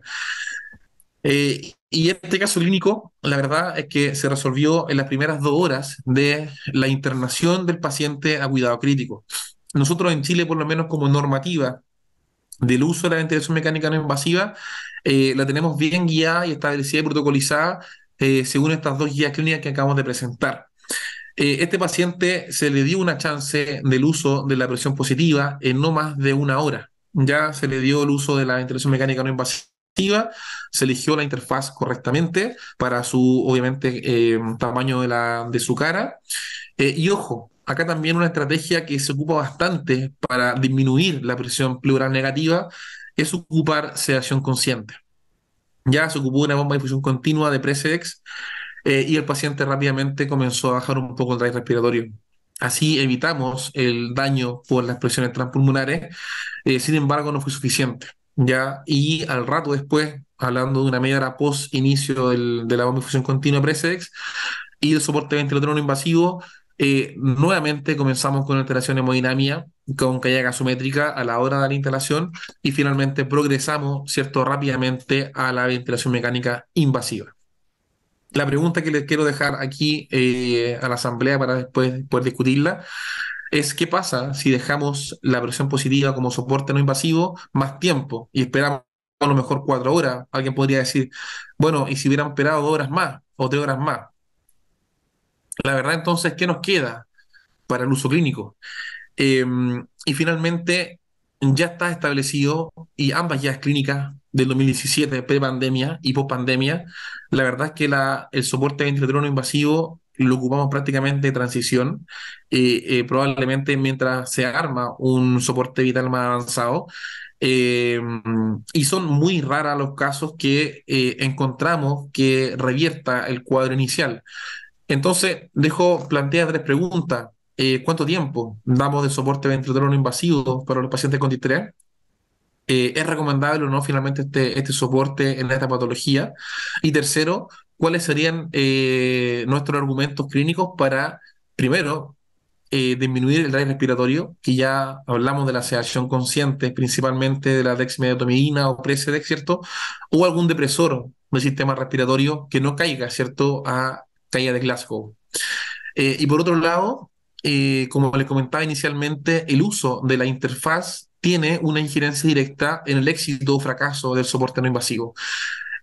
Y este caso clínico, la verdad es que se resolvió en las primeras 2 horas de la internación del paciente a cuidado crítico. Nosotros en Chile, por lo menos como normativa del uso de la ventilación mecánica no invasiva, la tenemos bien guiada y establecida y protocolizada según estas 2 guías clínicas que acabamos de presentar. Este paciente se le dio una chance del uso de la presión positiva en no más de 1 hora. Ya se le dio el uso de la ventilación mecánica no invasiva, se eligió la interfaz correctamente para su, obviamente, tamaño de su cara. Y ojo, acá también una estrategia que se ocupa bastante para disminuir la presión pleural negativa es ocupar sedación consciente. Ya se ocupó una bomba de difusión continua de Precedex y el paciente rápidamente comenzó a bajar un poco el drive respiratorio. Así evitamos el daño por las presiones transpulmonares, sin embargo no fue suficiente. ¿Ya? Y al rato después, hablando de una media hora post inicio de la bomba de difusión continua de Precedex y el soporte ventilatorio no invasivo, nuevamente comenzamos con alteración hemodinámica, con caída gasométrica a la hora de la instalación y finalmente progresamos, ¿cierto?, rápidamente a la ventilación mecánica invasiva. La pregunta que les quiero dejar aquí a la asamblea para después poder discutirla es qué pasa si dejamos la presión positiva como soporte no invasivo más tiempo y esperamos a lo mejor 4 horas. Alguien podría decir, bueno, ¿y si hubieran esperado 2 horas más o 3 horas más? La verdad entonces, ¿qué nos queda para el uso clínico? Eh, y finalmente, ya está establecido, y ambas ya clínicas del 2017, pre-pandemia y post-pandemia, la verdad es que el soporte ventilatorio no invasivo lo ocupamos prácticamente de transición, probablemente mientras se arma un soporte vital más avanzado. eh, y son muy raros los casos que encontramos que revierta el cuadro inicial. Entonces, plantea 3 preguntas. ¿Cuánto tiempo damos de soporte ventilatorio no invasivo para los pacientes con distrés? ¿Es recomendable o no finalmente este soporte en esta patología? Y tercero, ¿cuáles serían nuestros argumentos clínicos para, primero, disminuir el drive respiratorio, que ya hablamos de la sedación consciente, principalmente de la dexmedetomidina o Precedex, ¿cierto? O algún depresor del sistema respiratorio que no caiga, ¿cierto?, a caída de Glasgow. Y por otro lado, como les comentaba inicialmente, el uso de la interfaz tiene una injerencia directa en el éxito o fracaso del soporte no invasivo.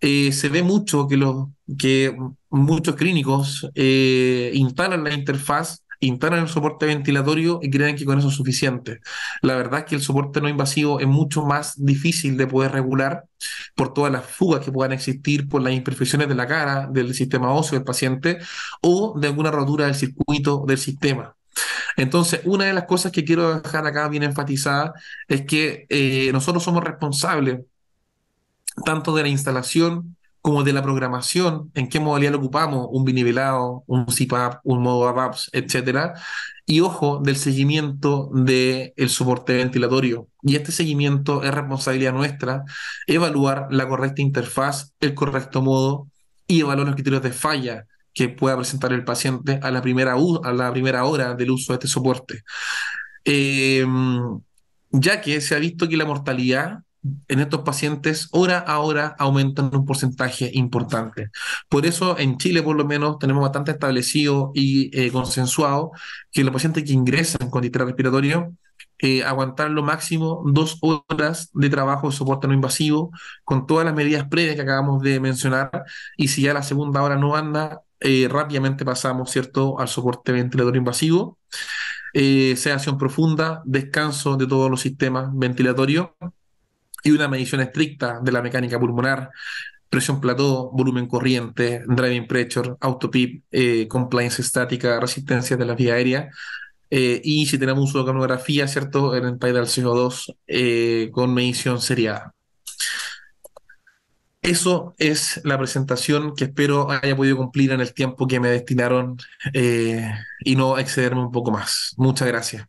se ve mucho que muchos clínicos instalan la interfaz, instalan el soporte ventilatorio y creen que con eso es suficiente. La verdad es que el soporte no invasivo es mucho más difícil de poder regular por todas las fugas que puedan existir, por las imperfecciones de la cara, del sistema óseo del paciente o de alguna rotura del circuito del sistema. Entonces, una de las cosas que quiero dejar acá bien enfatizada es que nosotros somos responsables tanto de la instalación como de la programación, en qué modalidad lo ocupamos, un binivelado, un CPAP, un modo AVAPS, etcétera. Y ojo, del seguimiento del soporte ventilatorio. Y este seguimiento es responsabilidad nuestra, evaluar la correcta interfaz, el correcto modo y evaluar los criterios de falla que pueda presentar el paciente a la primera hora del uso de este soporte. Eh, ya que se ha visto que la mortalidad en estos pacientes hora a hora aumenta en un porcentaje importante. Por eso en Chile por lo menos tenemos bastante establecido y consensuado que los pacientes que ingresan con distrés respiratorio aguantar lo máximo 2 horas de trabajo de soporte no invasivo con todas las medidas previas que acabamos de mencionar y si ya la segunda hora no anda, rápidamente pasamos, ¿cierto?, al soporte ventilatorio invasivo, sedación profunda, descanso de todos los sistemas ventilatorios y una medición estricta de la mecánica pulmonar, presión plató, volumen corriente, driving pressure, autopip, compliance estática, resistencia de la vía aérea. Y si tenemos uso de capnografía, ¿cierto? En el tidal CO2 con medición seriada. Eso es la presentación que espero haya podido cumplir en el tiempo que me destinaron eh, y no excederme un poco más. Muchas gracias.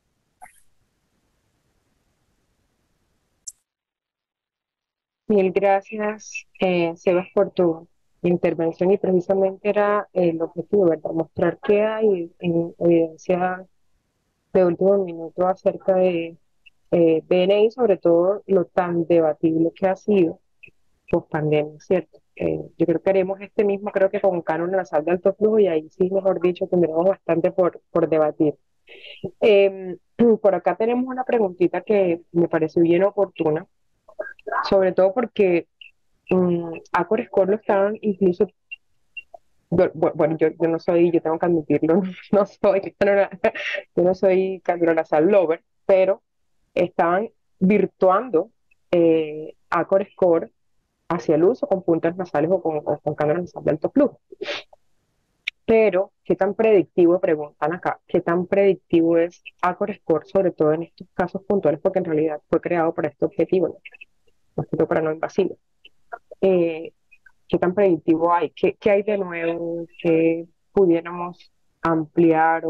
Mil gracias, Sebas, por tu intervención y precisamente era el objetivo, ¿verdad? Mostrar qué hay en evidencia de último minuto acerca de BNI, sobre todo lo tan debatible que ha sido post pandemia, ¿cierto? Yo creo que haremos este mismo, creo que con canon nasal de alto flujo y ahí sí, mejor dicho, tendremos bastante por debatir. Eh, por acá tenemos una preguntita que me parece bien oportuna, sobre todo porque Acor Score lo estaban incluso, bueno, yo no soy, yo tengo que admitirlo, no soy, yo no soy candidato lover, pero estaban virtuando Acor Score hacia el uso con puntas nasales o con cánulas nasales de alto flujo. Pero, ¿qué tan predictivo, preguntan acá, qué tan predictivo es Acor Score, sobre todo en estos casos puntuales, porque en realidad fue creado para este objetivo, ¿no? Más que todo para no invasivo? Eh, ¿Qué tan predictivo hay? ¿Qué hay de nuevo que pudiéramos ampliar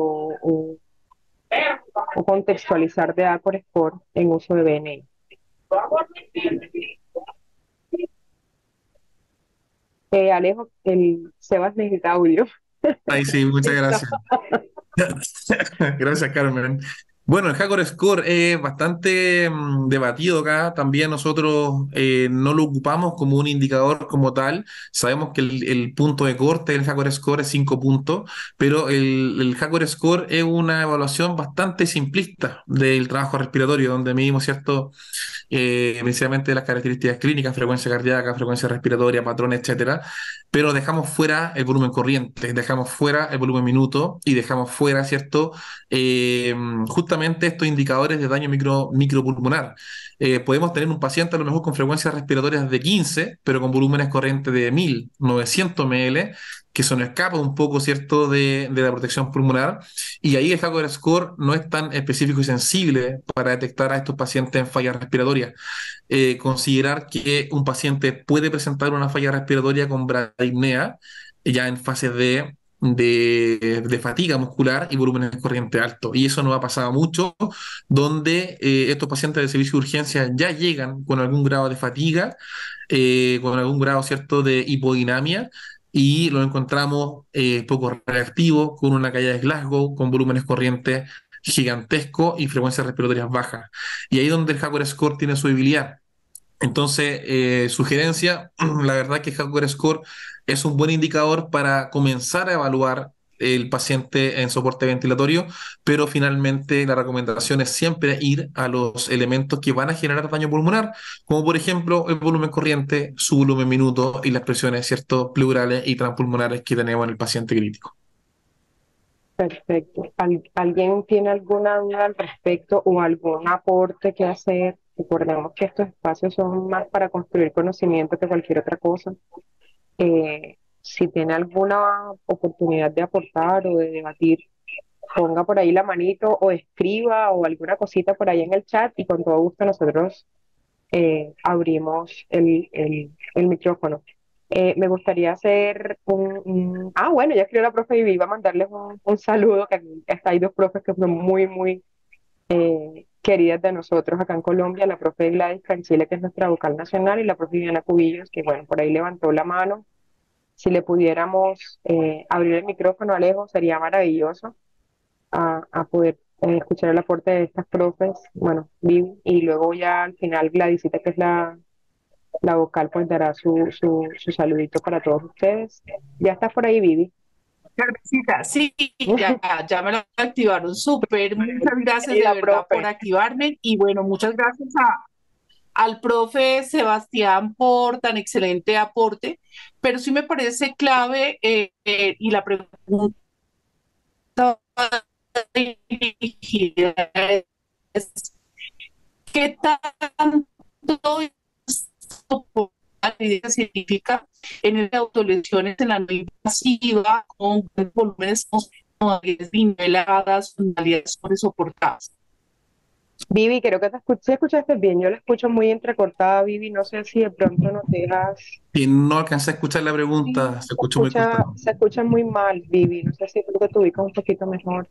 o contextualizar de Acor Score en uso de BNI? Alejo, el Sebas necesita audio. Ahí sí, muchas Listo. gracias. Gracias, Carmen. Bueno, el Hacker Score es bastante debatido acá. También nosotros no lo ocupamos como un indicador como tal. Sabemos que el punto de corte del Hacker Score es 5 puntos, pero el Hacker Score es una evaluación bastante simplista del trabajo respiratorio, donde medimos, ¿cierto? Principalmente las características clínicas, frecuencia cardíaca, frecuencia respiratoria, patrón, etcétera, pero dejamos fuera el volumen corriente, dejamos fuera el volumen minuto y dejamos fuera, ¿cierto? Eh, Justamente estos indicadores de daño micropulmonar. Podemos tener un paciente a lo mejor con frecuencias respiratorias de 15, pero con volúmenes corrientes de 1900 ml, que eso nos escapa un poco, ¿cierto?, de la protección pulmonar. Y ahí el Hacker Score no es tan específico y sensible para detectar a estos pacientes en fallas respiratorias. Considerar que un paciente puede presentar una falla respiratoria con bradipnea ya en fase de fatiga muscular y volúmenes corriente alto. Y eso nos ha pasado mucho, donde estos pacientes de servicio de urgencia ya llegan con algún grado de fatiga, con algún grado, ¿cierto?, de hipodinamia, y lo encontramos poco reactivo, con una caída de Glasgow, con volúmenes corrientes gigantescos y frecuencias respiratorias bajas. Y ahí es donde el Hacker Score tiene su debilidad. Entonces, sugerencia, la verdad que Hacker Score es un buen indicador para comenzar a evaluar el paciente en soporte ventilatorio, pero finalmente la recomendación es siempre ir a los elementos que van a generar daño pulmonar, como por ejemplo el volumen corriente, su volumen minuto y las presiones, ¿cierto?, pleurales y transpulmonares que tenemos en el paciente crítico. Perfecto. ¿Alguien tiene alguna duda al respecto o algún aporte que hacer? Recordemos que estos espacios son más para construir conocimiento que cualquier otra cosa. Si tiene alguna oportunidad de aportar o de debatir, ponga por ahí la manito o escriba o alguna cosita por ahí en el chat y con todo gusto nosotros abrimos el micrófono. Me gustaría hacer bueno, ya escribió la profe y iba a mandarles un saludo, que hasta hay dos profes que son muy, muy queridas de nosotros acá en Colombia, la profe Gladys Canchile, que es nuestra vocal nacional, y la profe Viviana Cubillos, que bueno, por ahí levantó la mano. Si le pudiéramos abrir el micrófono, Alejo, sería maravilloso a poder escuchar el aporte de estas profes, bueno, Vivi, y luego ya al final Gladysita, que es la vocal, pues dará su saludito para todos ustedes. Ya está por ahí, Vivi. Carmencita, sí, ya me lo activaron súper. Muchas gracias de Querida verdad por profe. activarme y bueno, muchas gracias al profe Sebastián por tan excelente aporte, pero sí me parece clave y la pregunta dirigida es ¿qué tanto esto significa en el autolesiones en la no invasiva con volúmenes niveladas, modalidades sobresoportadas? Vivi, creo que si escuchaste bien, yo la escucho muy entrecortada, Vivi, no sé si de pronto nos dejas. Y no alcancé a escuchar la Sí, pregunta, se escuchó muy cortado. se escucha muy mal, Vivi, no sé si creo que te ubicas un poquito mejor.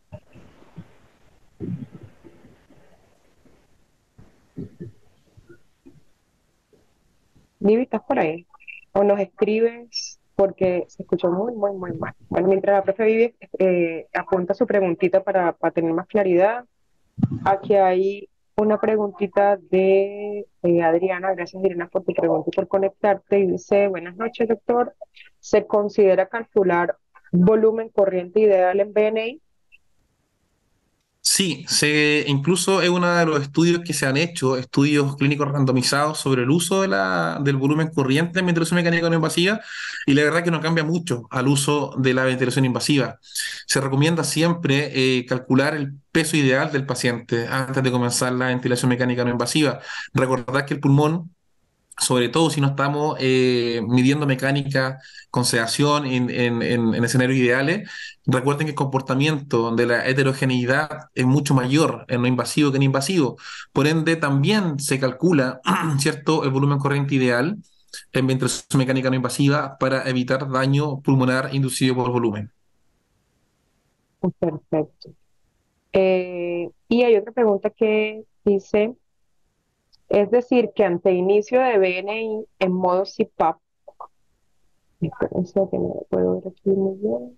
Vivi, ¿estás por ahí? O nos escribes porque se escuchó muy, muy, muy mal. Bueno, mientras la profe Vivi apunta su preguntita para tener más claridad, aquí hay una preguntita de Adriana. Gracias, Adriana, por tu pregunta y por conectarte. Y dice, buenas noches, doctor. ¿Se considera calcular volumen corriente ideal en BNI? Sí, incluso es uno de los estudios que se han hecho, estudios clínicos randomizados sobre el uso del volumen corriente en ventilación mecánica no invasiva, y la verdad que no cambia mucho al uso de la ventilación invasiva. Se recomienda siempre calcular el peso ideal del paciente antes de comenzar la ventilación mecánica no invasiva. Recordar que el pulmón, sobre todo si no estamos midiendo mecánica con sedación en escenarios ideales, recuerden que el comportamiento de la heterogeneidad es mucho mayor en no invasivo que en invasivo. Por ende, también se calcula, ¿cierto?, el volumen corriente ideal en ventilación mecánica no invasiva para evitar daño pulmonar inducido por volumen. Perfecto. Y hay otra pregunta que dice, es decir, que ante inicio de BNI en modo CPAP, espérense que no lo puedo ver aquí muy bien.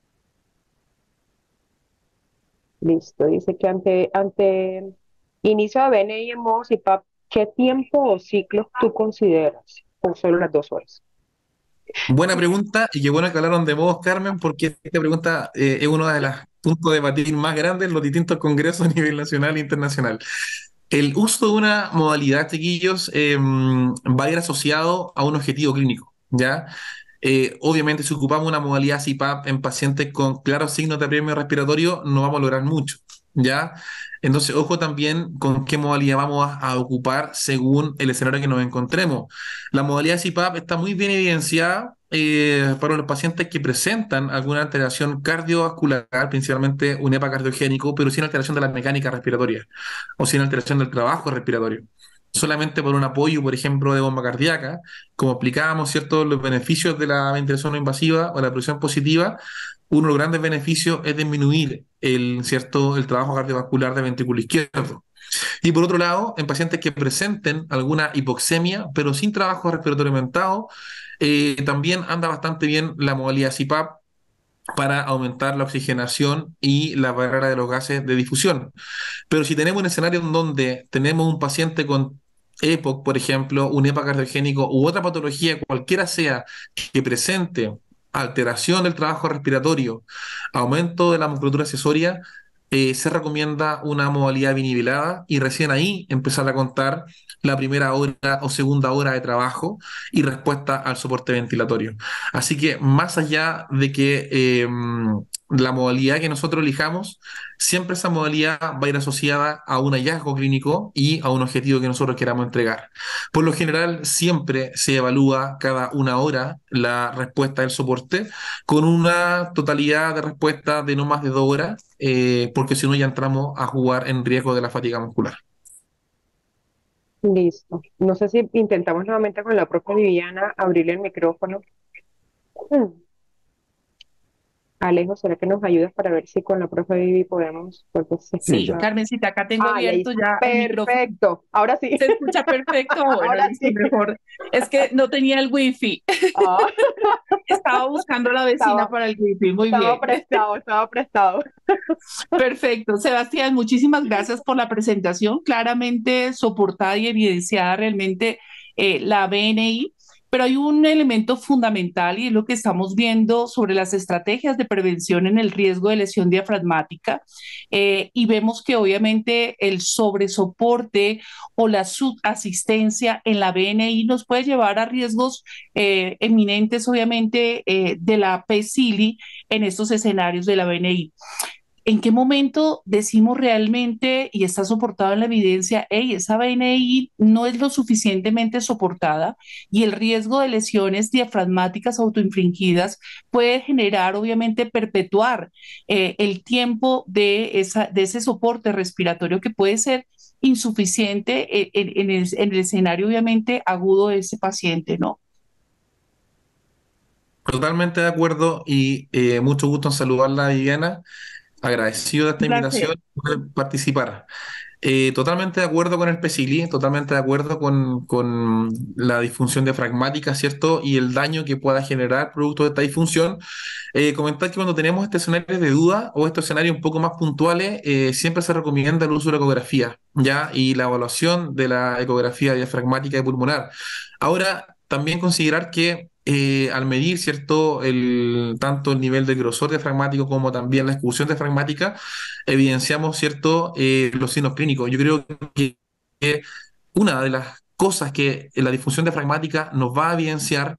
Listo, dice que ante inicio de BNI en modo CPAP, ¿qué tiempo o ciclos tú consideras? ¿O solo las 2 horas? Buena pregunta, y qué bueno que hablaron de modos, Carmen, porque esta pregunta es uno de los puntos de debatir más grandes en los distintos congresos a nivel nacional e internacional. El uso de una modalidad, chiquillos, va a ir asociado a un objetivo clínico, ¿ya? Obviamente, si ocupamos una modalidad CPAP en pacientes con claros signos de apremio respiratorio, no vamos a lograr mucho, ¿ya? Entonces, ojo también con qué modalidad vamos a ocupar según el escenario que nos encontremos. La modalidad CPAP está muy bien evidenciada para los pacientes que presentan alguna alteración cardiovascular, principalmente un EPA cardiogénico, pero sin alteración de la mecánica respiratoria o sin alteración del trabajo respiratorio. Solamente por un apoyo, por ejemplo, de bomba cardíaca, como explicábamos, ¿cierto?, los beneficios de la ventilación no invasiva o la presión positiva, uno de los grandes beneficios es disminuir ¿cierto?, el trabajo cardiovascular del ventrículo izquierdo. Y por otro lado, en pacientes que presenten alguna hipoxemia, pero sin trabajo respiratorio aumentado, también anda bastante bien la modalidad CPAP para aumentar la oxigenación y la barrera de los gases de difusión. Pero si tenemos un escenario en donde tenemos un paciente con EPOC, por ejemplo, un EPA cardiogénico u otra patología, cualquiera sea, que presente alteración del trabajo respiratorio, aumento de la musculatura accesoria, se recomienda una modalidad binivelada y recién ahí empezar a contar la primera hora o segunda hora de trabajo y respuesta al soporte ventilatorio. Así que más allá de que la modalidad que nosotros elijamos, siempre esa modalidad va a ir asociada a un hallazgo clínico y a un objetivo que nosotros queramos entregar. Por lo general, siempre se evalúa cada una hora la respuesta del soporte con una totalidad de respuesta de no más de 2 horas, porque si no ya entramos a jugar en riesgo de la fatiga muscular. Listo. No sé si intentamos nuevamente con la profe Viviana abrirle el micrófono. Mm. Alejo, ¿será que nos ayudas para ver si con la profe Vivi podemos, porque se Sí, Sí, ya. escucha? Carmencita, acá tengo Ah, ya abierto hizo. ya el micrófono. Perfecto. Ahora sí. ¿Se escucha perfecto? Bueno, Ahora listo, sí. mejor. Es que no tenía el wifi. Ah, Estaba buscando a la vecina estaba, para el wifi. Muy estaba bien. prestado, estaba prestado. Perfecto. Sebastián, muchísimas gracias por la presentación. Claramente soportada y evidenciada realmente la BNI, pero hay un elemento fundamental y es lo que estamos viendo sobre las estrategias de prevención en el riesgo de lesión diafragmática. Y vemos que obviamente el sobresoporte o la subasistencia en la BNI nos puede llevar a riesgos eminentes, obviamente, de la PCILI en estos escenarios de la BNI. ¿En qué momento decimos realmente, y está soportado en la evidencia, hey, esa BNI no es lo suficientemente soportada y el riesgo de lesiones diafragmáticas autoinfligidas puede generar, obviamente, perpetuar el tiempo de ese soporte respiratorio que puede ser insuficiente en el escenario, obviamente, agudo de ese paciente, ¿no? Totalmente de acuerdo y mucho gusto en saludarla, Viviana. Agradecido de esta Un placer. invitación y poder participar. Totalmente de acuerdo con el PECILI, totalmente de acuerdo con la disfunción diafragmática, ¿cierto? Y el daño que pueda generar producto de esta disfunción. Comentar que cuando tenemos estos escenarios de duda o estos escenarios un poco más puntuales, siempre se recomienda el uso de la ecografía, ¿ya? Y la evaluación de la ecografía diafragmática y pulmonar. Ahora, también considerar que al medir, ¿cierto?, tanto el nivel de grosor diafragmático como también la expulsión diafragmática, evidenciamos, ¿cierto?, los signos clínicos. Yo creo que una de las cosas que la disfunción diafragmática nos va a evidenciar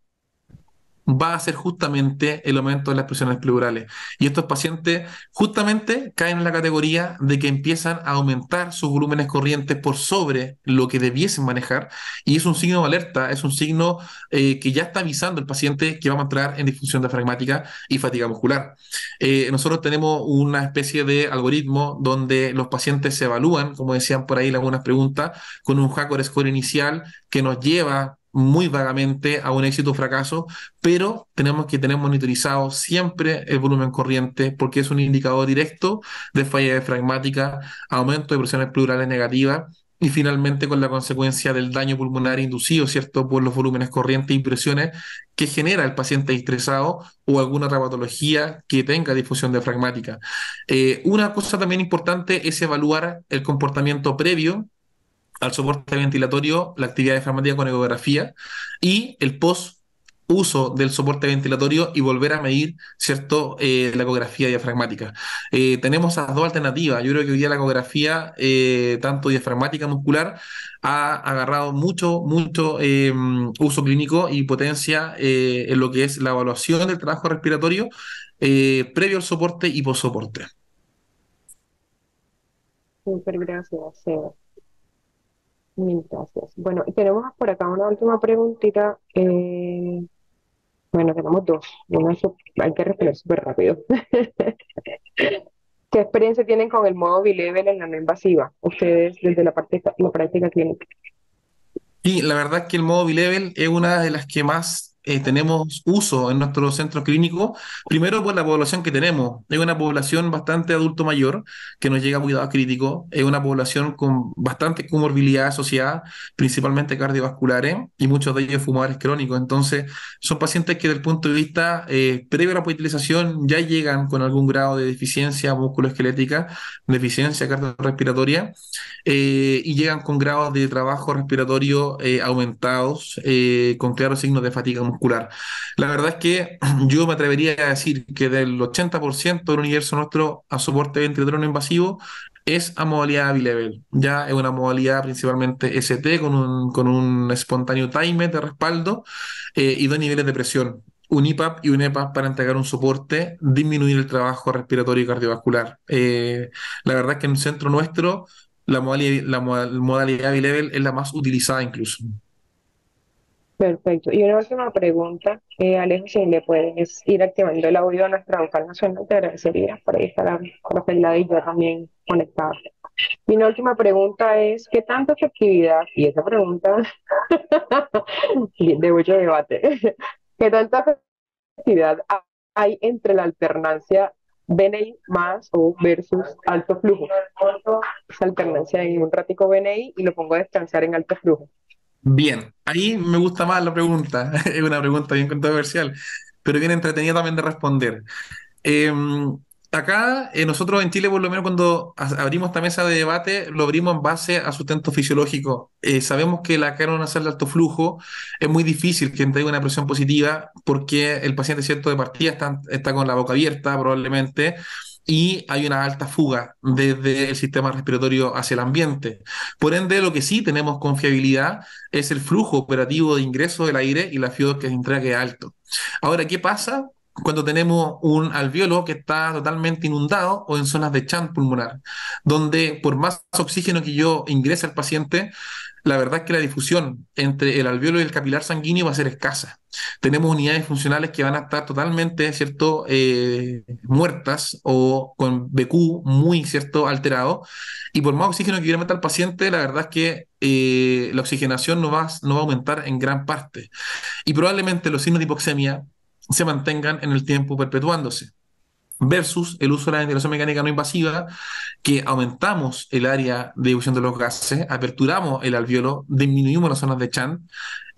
va a ser justamente el aumento de las presiones pleurales. Y estos pacientes justamente caen en la categoría de que empiezan a aumentar sus volúmenes corrientes por sobre lo que debiesen manejar. Y es un signo de alerta, es un signo que ya está avisando al paciente que vamos a entrar en disfunción diafragmática y fatiga muscular. Nosotros tenemos una especie de algoritmo donde los pacientes se evalúan, como decían por ahí algunas preguntas, con un Hacker Score inicial que nos lleva muy vagamente a un éxito o fracaso, pero tenemos que tener monitorizado siempre el volumen corriente porque es un indicador directo de falla diafragmática, aumento de presiones pleurales negativas y finalmente con la consecuencia del daño pulmonar inducido, ¿cierto?, por los volúmenes corrientes y presiones que genera el paciente estresado o alguna otra patología que tenga difusión diafragmática. Una cosa también importante es evaluar el comportamiento previo al soporte ventilatorio, la actividad diafragmática con ecografía y el post uso del soporte ventilatorio y volver a medir, ¿cierto?, la ecografía diafragmática. Tenemos esas dos alternativas. Yo creo que hoy día la ecografía, tanto diafragmática muscular, ha agarrado mucho uso clínico y potencia en lo que es la evaluación del trabajo respiratorio previo al soporte y post soporte. Súper gracias, Seba. Mil gracias. Bueno, y tenemos por acá una última preguntita. Bueno, tenemos dos. Hay que responder súper rápido. ¿Qué experiencia tienen con el modo bilevel en la no invasiva? Ustedes desde la práctica clínica. Y la verdad es que el modo B-Level es una de las que más tenemos uso en nuestro centro clínico. Primero por la población que tenemos. Es una población bastante adulto mayor que nos llega a cuidados críticos. Es una población con bastante comorbilidad asociada, principalmente cardiovasculares, y muchos de ellos fumadores crónicos. Entonces, son pacientes que desde el punto de vista previo a la hospitalización ya llegan con algún grado de deficiencia musculoesquelética, deficiencia cardiorrespiratoria y llegan con grados de trabajo respiratorio aumentados, con claros signos de fatiga muscular. La verdad es que yo me atrevería a decir que del 80% del universo nuestro a soporte ventrículo no invasivo es a modalidad bilevel. Ya es una modalidad principalmente ST con un espontáneo timer de respaldo y dos niveles de presión, un IPAP y un EPAP para entregar un soporte, disminuir el trabajo respiratorio y cardiovascular. La verdad es que en el centro nuestro la modalidad bilevel es la más utilizada incluso. Perfecto. Y una última pregunta, Alejo, si le puedes ir activando el audio a nuestra vocal nacional, te agradecería, por ahí estará Rafaela y yo también conectados. Y una última pregunta es, ¿qué tanta efectividad? Y esa pregunta de mucho debate. ¿Qué tanta efectividad hay entre la alternancia BNI más o versus alto flujo? Esa alternancia en un ratico BNI y lo pongo a descansar en alto flujo. Bien, ahí me gusta más la pregunta, es una pregunta bien controversial, pero bien entretenida también de responder. Eh, Acá, nosotros en Chile, por lo menos cuando abrimos esta mesa de debate, lo abrimos en base a sustento fisiológico. Sabemos que la carga nasal de alto flujo es muy difícil que entregue una presión positiva porque el paciente, cierto, de partida está con la boca abierta probablemente y hay una alta fuga desde el sistema respiratorio hacia el ambiente. Por ende, lo que sí tenemos confiabilidad es el flujo operativo de ingreso del aire y la FIO que se entrega que es alto. Ahora, ¿qué pasa cuando tenemos un alveolo que está totalmente inundado o en zonas de chant pulmonar, donde por más oxígeno que yo ingrese al paciente, la verdad es que la difusión entre el alveolo y el capilar sanguíneo va a ser escasa. Tenemos unidades funcionales que van a estar totalmente, ¿cierto?, muertas o con BQ muy, ¿cierto?, alterado. Y por más oxígeno que yo le meta al paciente, la verdad es que la oxigenación no va a aumentar en gran parte y probablemente los signos de hipoxemia se mantengan en el tiempo perpetuándose. Versus el uso de la ventilación mecánica no invasiva, que aumentamos el área de difusión de los gases, aperturamos el alveolo, disminuimos las zonas de Chant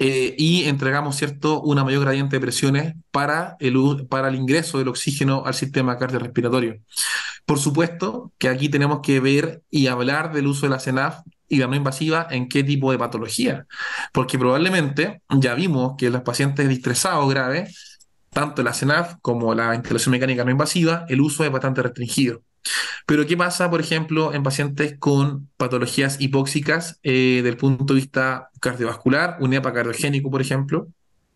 y entregamos, ¿cierto?, una mayor gradiente de presiones para el ingreso del oxígeno al sistema cardiorrespiratorio. Por supuesto que aquí tenemos que ver y hablar del uso de la CENAF y la no invasiva en qué tipo de patología, porque probablemente ya vimos que en los pacientes distresados graves, tanto la CENAF como la ventilación mecánica no invasiva, el uso es bastante restringido. Pero ¿qué pasa, por ejemplo, en pacientes con patologías hipóxicas del punto de vista cardiovascular, un EPA cardiogénico, por ejemplo?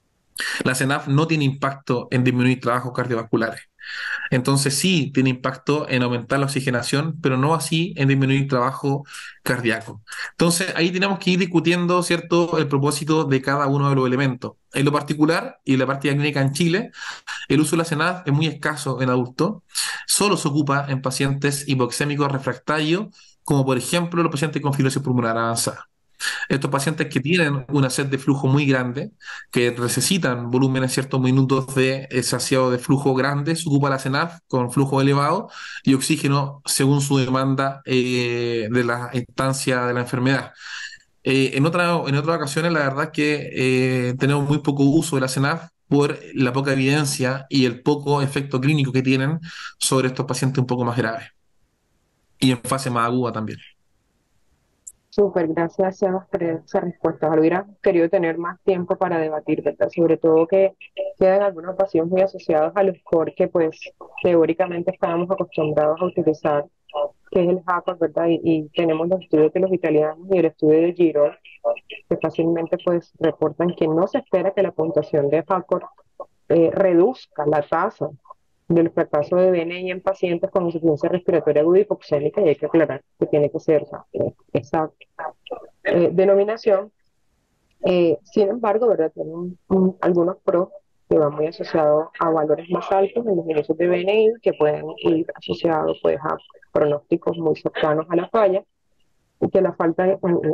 La CENAF no tiene impacto en disminuir trabajos cardiovasculares. Entonces sí tiene impacto en aumentar la oxigenación, pero no así en disminuir trabajo cardíaco. Entonces ahí tenemos que ir discutiendo, ¿cierto?, el propósito de cada uno de los elementos. En lo particular, y en la práctica clínica en Chile, el uso de la CENAF es muy escaso en adultos, solo se ocupa en pacientes hipoxémicos refractarios, como por ejemplo los pacientes con fibrosis pulmonar avanzada. Estos pacientes que tienen una sed de flujo muy grande, que necesitan volúmenes ciertos minutos de saciado de flujo grande, se ocupa la CENAF con flujo elevado y oxígeno según su demanda de la instancia de la enfermedad. En otras ocasiones, la verdad es que tenemos muy poco uso de la CENAF por la poca evidencia y el poco efecto clínico que tienen sobre estos pacientes un poco más graves y en fase más aguda también. Súper, gracias, Sebas, por esa respuesta. Hubiera querido tener más tiempo para debatir, ¿verdad? Sobre todo que quedan algunos pacientes muy asociados a los core que pues teóricamente estábamos acostumbrados a utilizar, que es el HACOR, ¿verdad? Y tenemos los estudios de los italianos y el estudio de Giro, que fácilmente pues reportan que no se espera que la puntuación de HACOR reduzca la tasa del fracaso de BNI en pacientes con insuficiencia respiratoria aguda hipoxémica, y hay que aclarar que tiene que ser esa denominación. Sin embargo, ¿verdad? Tienen algunos pros que van muy asociados a valores más altos en los inicios de BNI, que pueden ir asociados pues, a pronósticos muy cercanos a la falla, y que la falta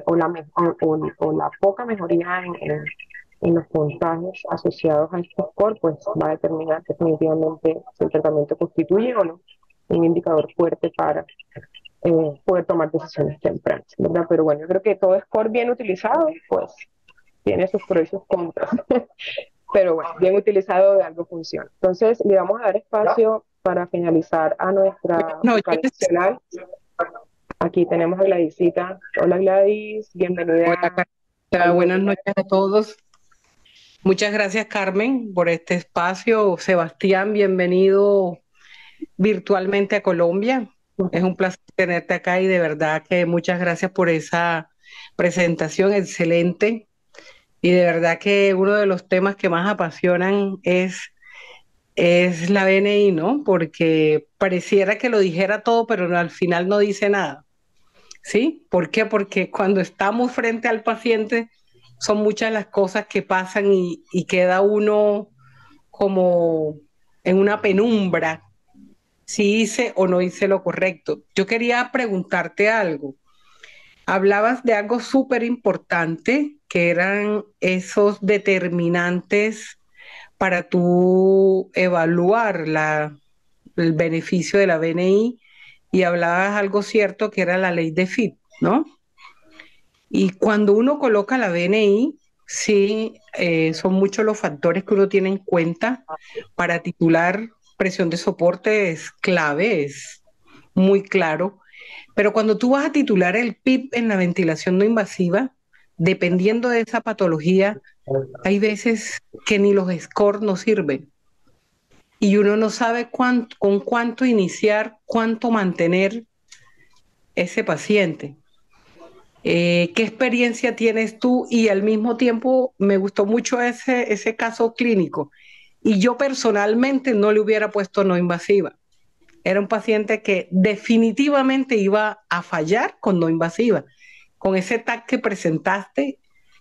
o la poca mejoría en los puntajes asociados a estos scores, pues va a determinar definitivamente si el tratamiento constituye o no un indicador fuerte para poder tomar decisiones tempranas, ¿verdad? Pero bueno, yo creo que todo score bien utilizado, pues tiene sus pros y sus contras, pero bueno, bien utilizado de algo funciona. Entonces, le vamos a dar espacio para finalizar a nuestra No, vocal nacional. Aquí tenemos a Gladysita. Hola Gladys, Hola, bienvenida. Carita, buenas noches a todos. Muchas gracias, Carmen, por este espacio. Sebastián, bienvenido virtualmente a Colombia. Es un placer tenerte acá y de verdad que muchas gracias por esa presentación excelente. Y de verdad que uno de los temas que más apasionan es la BNI, ¿no? Porque pareciera que lo dijera todo, pero al final no dice nada. ¿Sí? ¿Por qué? Porque cuando estamos frente al paciente son muchas las cosas que pasan y queda uno como en una penumbra si hice o no hice lo correcto. Yo quería preguntarte algo. Hablabas de algo súper importante, que eran esos determinantes para tú evaluar el beneficio de la BNI y hablabas algo cierto que era la ley de Fitt, ¿no? Y cuando uno coloca la BNI, sí, son muchos los factores que uno tiene en cuenta para titular presión de soporte, es clave, es muy claro. Pero cuando tú vas a titular el PIP en la ventilación no invasiva, dependiendo de esa patología, hay veces que ni los scores nos sirven y uno no sabe con cuánto iniciar, cuánto mantener ese paciente. ¿Qué experiencia tienes tú? Y al mismo tiempo me gustó mucho ese caso clínico. Y yo personalmente no le hubiera puesto no invasiva. Era un paciente que definitivamente iba a fallar con no invasiva. Con ese TAC que presentaste,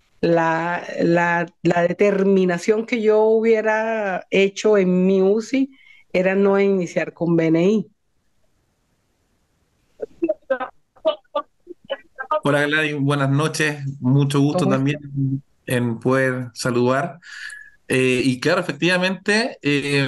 la determinación que yo hubiera hecho en mi UCI era no iniciar con BNI. Hola Gladys, buenas noches, mucho gusto ¿Cómo es? también en poder saludar. Y claro, efectivamente,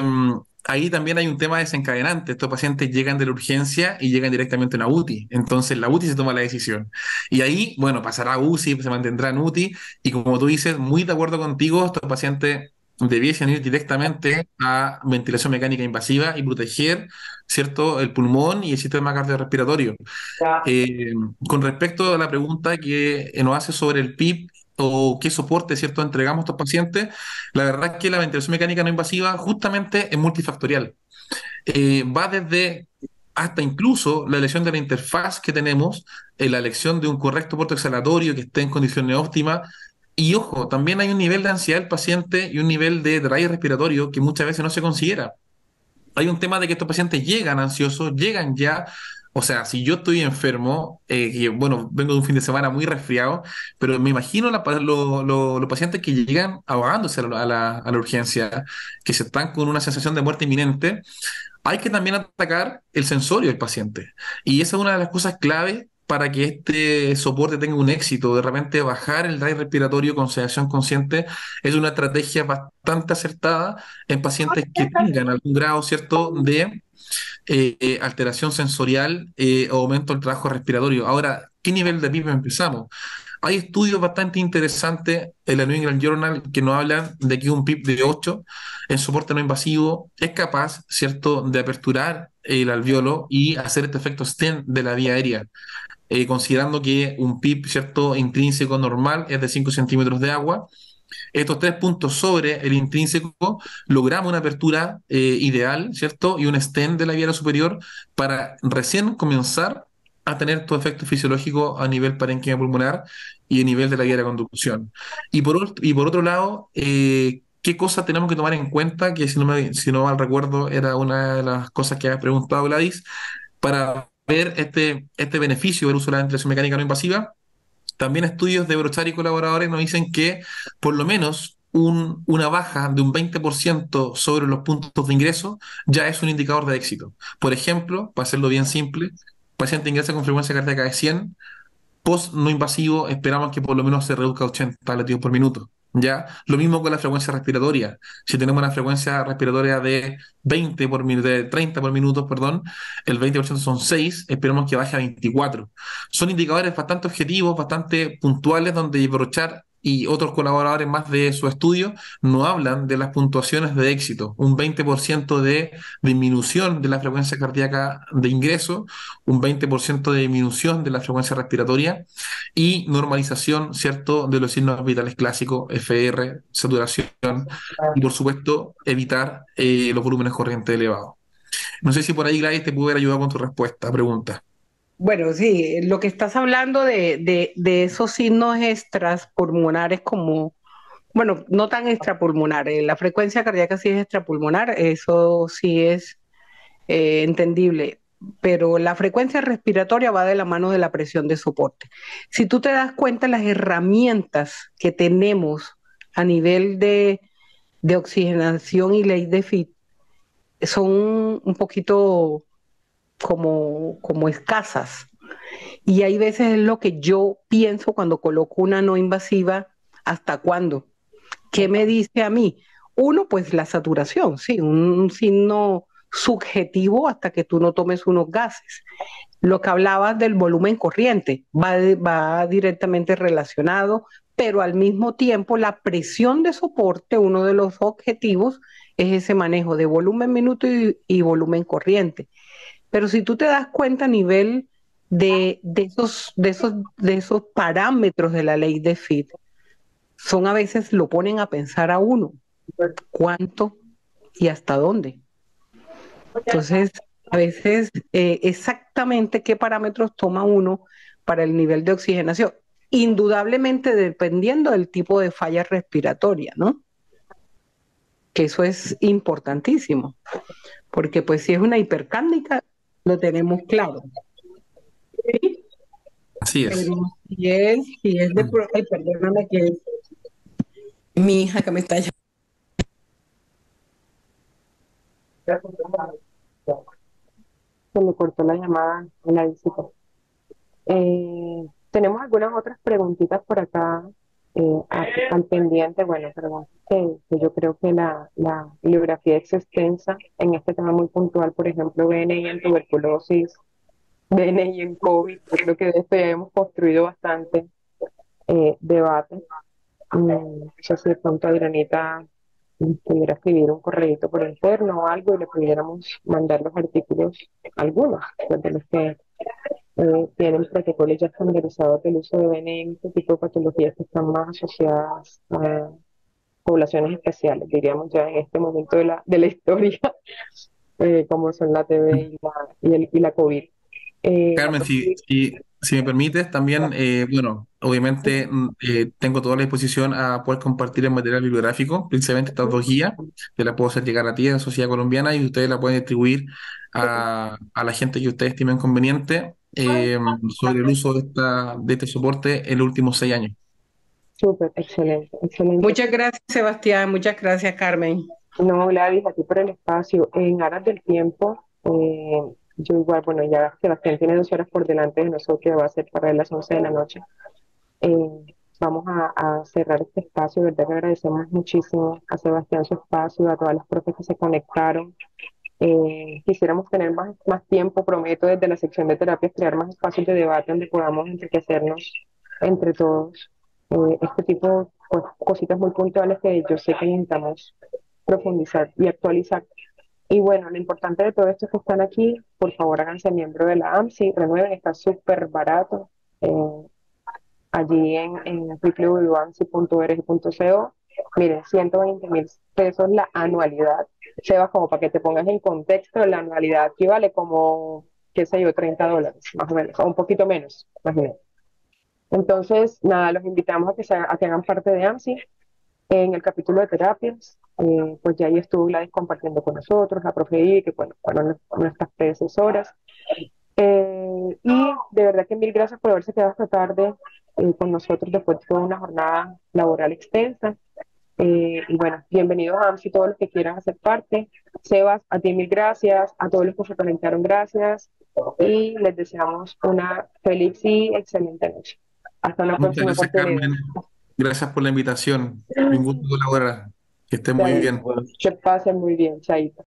ahí también hay un tema desencadenante. Estos pacientes llegan de la urgencia y llegan directamente a una UTI. Entonces la UTI se toma la decisión. Y ahí, bueno, pasará a UCI, se mantendrá en UTI. Y como tú dices, muy de acuerdo contigo, estos pacientes debiesen ir directamente a ventilación mecánica invasiva y proteger, ¿cierto?, el pulmón y el sistema cardiorrespiratorio. Eh, con respecto a la pregunta que nos hace sobre el PIP o qué soporte, ¿cierto?, entregamos a estos pacientes, la verdad es que la ventilación mecánica no invasiva justamente es multifactorial. Va desde hasta incluso la elección de la interfaz que tenemos, la elección de un correcto puerto exhalatorio que esté en condiciones óptimas. Y ojo, también hay un nivel de ansiedad del paciente y un nivel de drive respiratorio que muchas veces no se considera. Hay un tema de que estos pacientes llegan ansiosos, llegan ya, o sea, si yo estoy enfermo, que bueno, vengo de un fin de semana muy resfriado, pero me imagino los pacientes que llegan ahogándose a la urgencia, que se están con una sensación de muerte inminente, hay que también atacar el sensorio del paciente. Y esa es una de las cosas clave para que este soporte tenga un éxito. De repente bajar el drive respiratorio con sedación consciente es una estrategia bastante acertada en pacientes que tengan algún grado, ¿cierto?, de alteración sensorial o aumento del trabajo respiratorio. Ahora, ¿qué nivel de PIB empezamos? Hay estudios bastante interesantes en la New England Journal que nos hablan de que un PIB de 8 en soporte no invasivo es capaz, ¿cierto?, de aperturar el alveolo y hacer este efecto stent de la vía aérea, considerando que un PIB, ¿cierto?, intrínseco normal es de 5 centímetros de agua. Estos 3 puntos sobre el intrínseco, logramos una apertura ideal, ¿cierto? Y un stent de la vía superior para recién comenzar a tener todo efecto fisiológico a nivel parénquima pulmonar y a nivel de la vía de la conducción. Y por otro lado, ¿qué cosas tenemos que tomar en cuenta? Que si no mal recuerdo, era una de las cosas que había preguntado Gladys, para ver este beneficio del uso de la ventilación mecánica no invasiva. También estudios de Brochar y colaboradores nos dicen que por lo menos una baja de un 20% sobre los puntos de ingreso ya es un indicador de éxito. Por ejemplo, para hacerlo bien simple, paciente ingresa con frecuencia cardíaca de 100, post no invasivo esperamos que por lo menos se reduzca a 80 latidos por minuto. ¿Ya? Lo mismo con la frecuencia respiratoria. Si tenemos una frecuencia respiratoria de 20 por minuto, de 30 por minuto, perdón, el 20% son 6, esperamos que baje a 24. Son indicadores bastante objetivos, bastante puntuales, donde Brochard y otros colaboradores más de su estudio nos hablan de las puntuaciones de éxito, un 20% de disminución de la frecuencia cardíaca de ingreso, un 20% de disminución de la frecuencia respiratoria y normalización, ¿cierto?, de los signos vitales clásicos, FR, saturación y, por supuesto, evitar los volúmenes corrientes elevados. No sé si por ahí, Gladys, te puedo haber ayudado con tu respuesta, pregunta. Bueno, sí, lo que estás hablando de esos signos extrapulmonares como, bueno, no tan extrapulmonares, la frecuencia cardíaca sí es extrapulmonar, eso sí es entendible, pero la frecuencia respiratoria va de la mano de la presión de soporte. Si tú te das cuenta, las herramientas que tenemos a nivel de oxigenación y ley de Fitt son un poquito como escasas. Y hay veces es lo que yo pienso cuando coloco una no invasiva, ¿hasta cuándo? ¿Qué me dice a mí? Uno, pues la saturación, sí, un signo subjetivo hasta que tú no tomes unos gases. Lo que hablabas del volumen corriente va directamente relacionado, pero al mismo tiempo la presión de soporte, uno de los objetivos es ese manejo de volumen minuto y volumen corriente. Pero si tú te das cuenta a nivel de esos parámetros de la ley de Fitt, son a veces lo ponen a pensar a uno, cuánto y hasta dónde. Entonces, a veces exactamente qué parámetros toma uno para el nivel de oxigenación, indudablemente dependiendo del tipo de falla respiratoria, ¿no? Que eso es importantísimo, porque pues si es una hipercándica, lo tenemos claro. ¿Sí? Así Pero es. si es de... Ay, perdóname que es mi hija que me está llamando. Se me cortó la llamada en la visita. Tenemos algunas otras preguntitas por acá al pendiente. Bueno, preguntas que yo creo que la bibliografía es extensa en este tema muy puntual, por ejemplo, BNI en tuberculosis, BNI en COVID. Yo creo que de esto ya hemos construido bastante debate. No sé si de pronto Adrianita pudiera escribir un correíto por interno o algo y le pudiéramos mandar los artículos, algunos, pues, de los que tienen protocolos ya estandarizados del uso de VNE en este tipo de patologías que están más asociadas a poblaciones especiales, diríamos ya en este momento de la historia, como son la TB y la COVID. Carmen, si me permites, también, bueno, obviamente tengo toda la disposición a poder compartir el material bibliográfico, principalmente estas dos guías, que la puedo hacer llegar a ti, a la Sociedad Colombiana, y ustedes la pueden distribuir a la gente que ustedes estimen conveniente sobre el uso de este soporte en los últimos 6 años. Súper, excelente, excelente. Muchas gracias, Sebastián. Muchas gracias, Carmen. No, Gladys, a ti por el espacio. En aras del tiempo, yo igual, bueno, ya Sebastián tiene 2 horas por delante de nosotros, que va a ser para las 11 de la noche. Eh, Vamos a cerrar este espacio, ¿verdad? Que agradecemos muchísimo a Sebastián su espacio, a todas las profes que se conectaron. Quisiéramos tener más tiempo, prometo, desde la sección de terapias, crear más espacios de debate donde podamos enriquecernos entre todos. Este tipo, pues, cositas muy puntuales que yo sé que necesitamos profundizar y actualizar. Y bueno, lo importante de todo esto es que están aquí, por favor háganse miembro de la AMSI, renueven, está súper barato. Allí en www.amsi.org.co, miren, 120.000 pesos la anualidad. Sebas, como para que te pongas en contexto, la anualidad equivale como, qué sé yo, $30, más o menos, o un poquito menos, más o menos. Entonces, nada, los invitamos a que hagan parte de AMSI. En el capítulo de terapias, pues ya ahí estuvo Gladys compartiendo con nosotros, la profe Ivy, que bueno, fueron nuestras predecesoras. Y de verdad que mil gracias por haberse quedado esta tarde con nosotros después de toda una jornada laboral extensa. Y bueno, bienvenidos a AMSI todos los que quieran hacer parte. Sebas, a ti mil gracias, a todos los que se conectaron, gracias. Y les deseamos una feliz y excelente noche. Hasta una Muchas próxima gracias, oportunidad. Carmen. Gracias por la invitación. Un gusto colaborar. Que estén muy bien. Que pasen muy bien, chaito.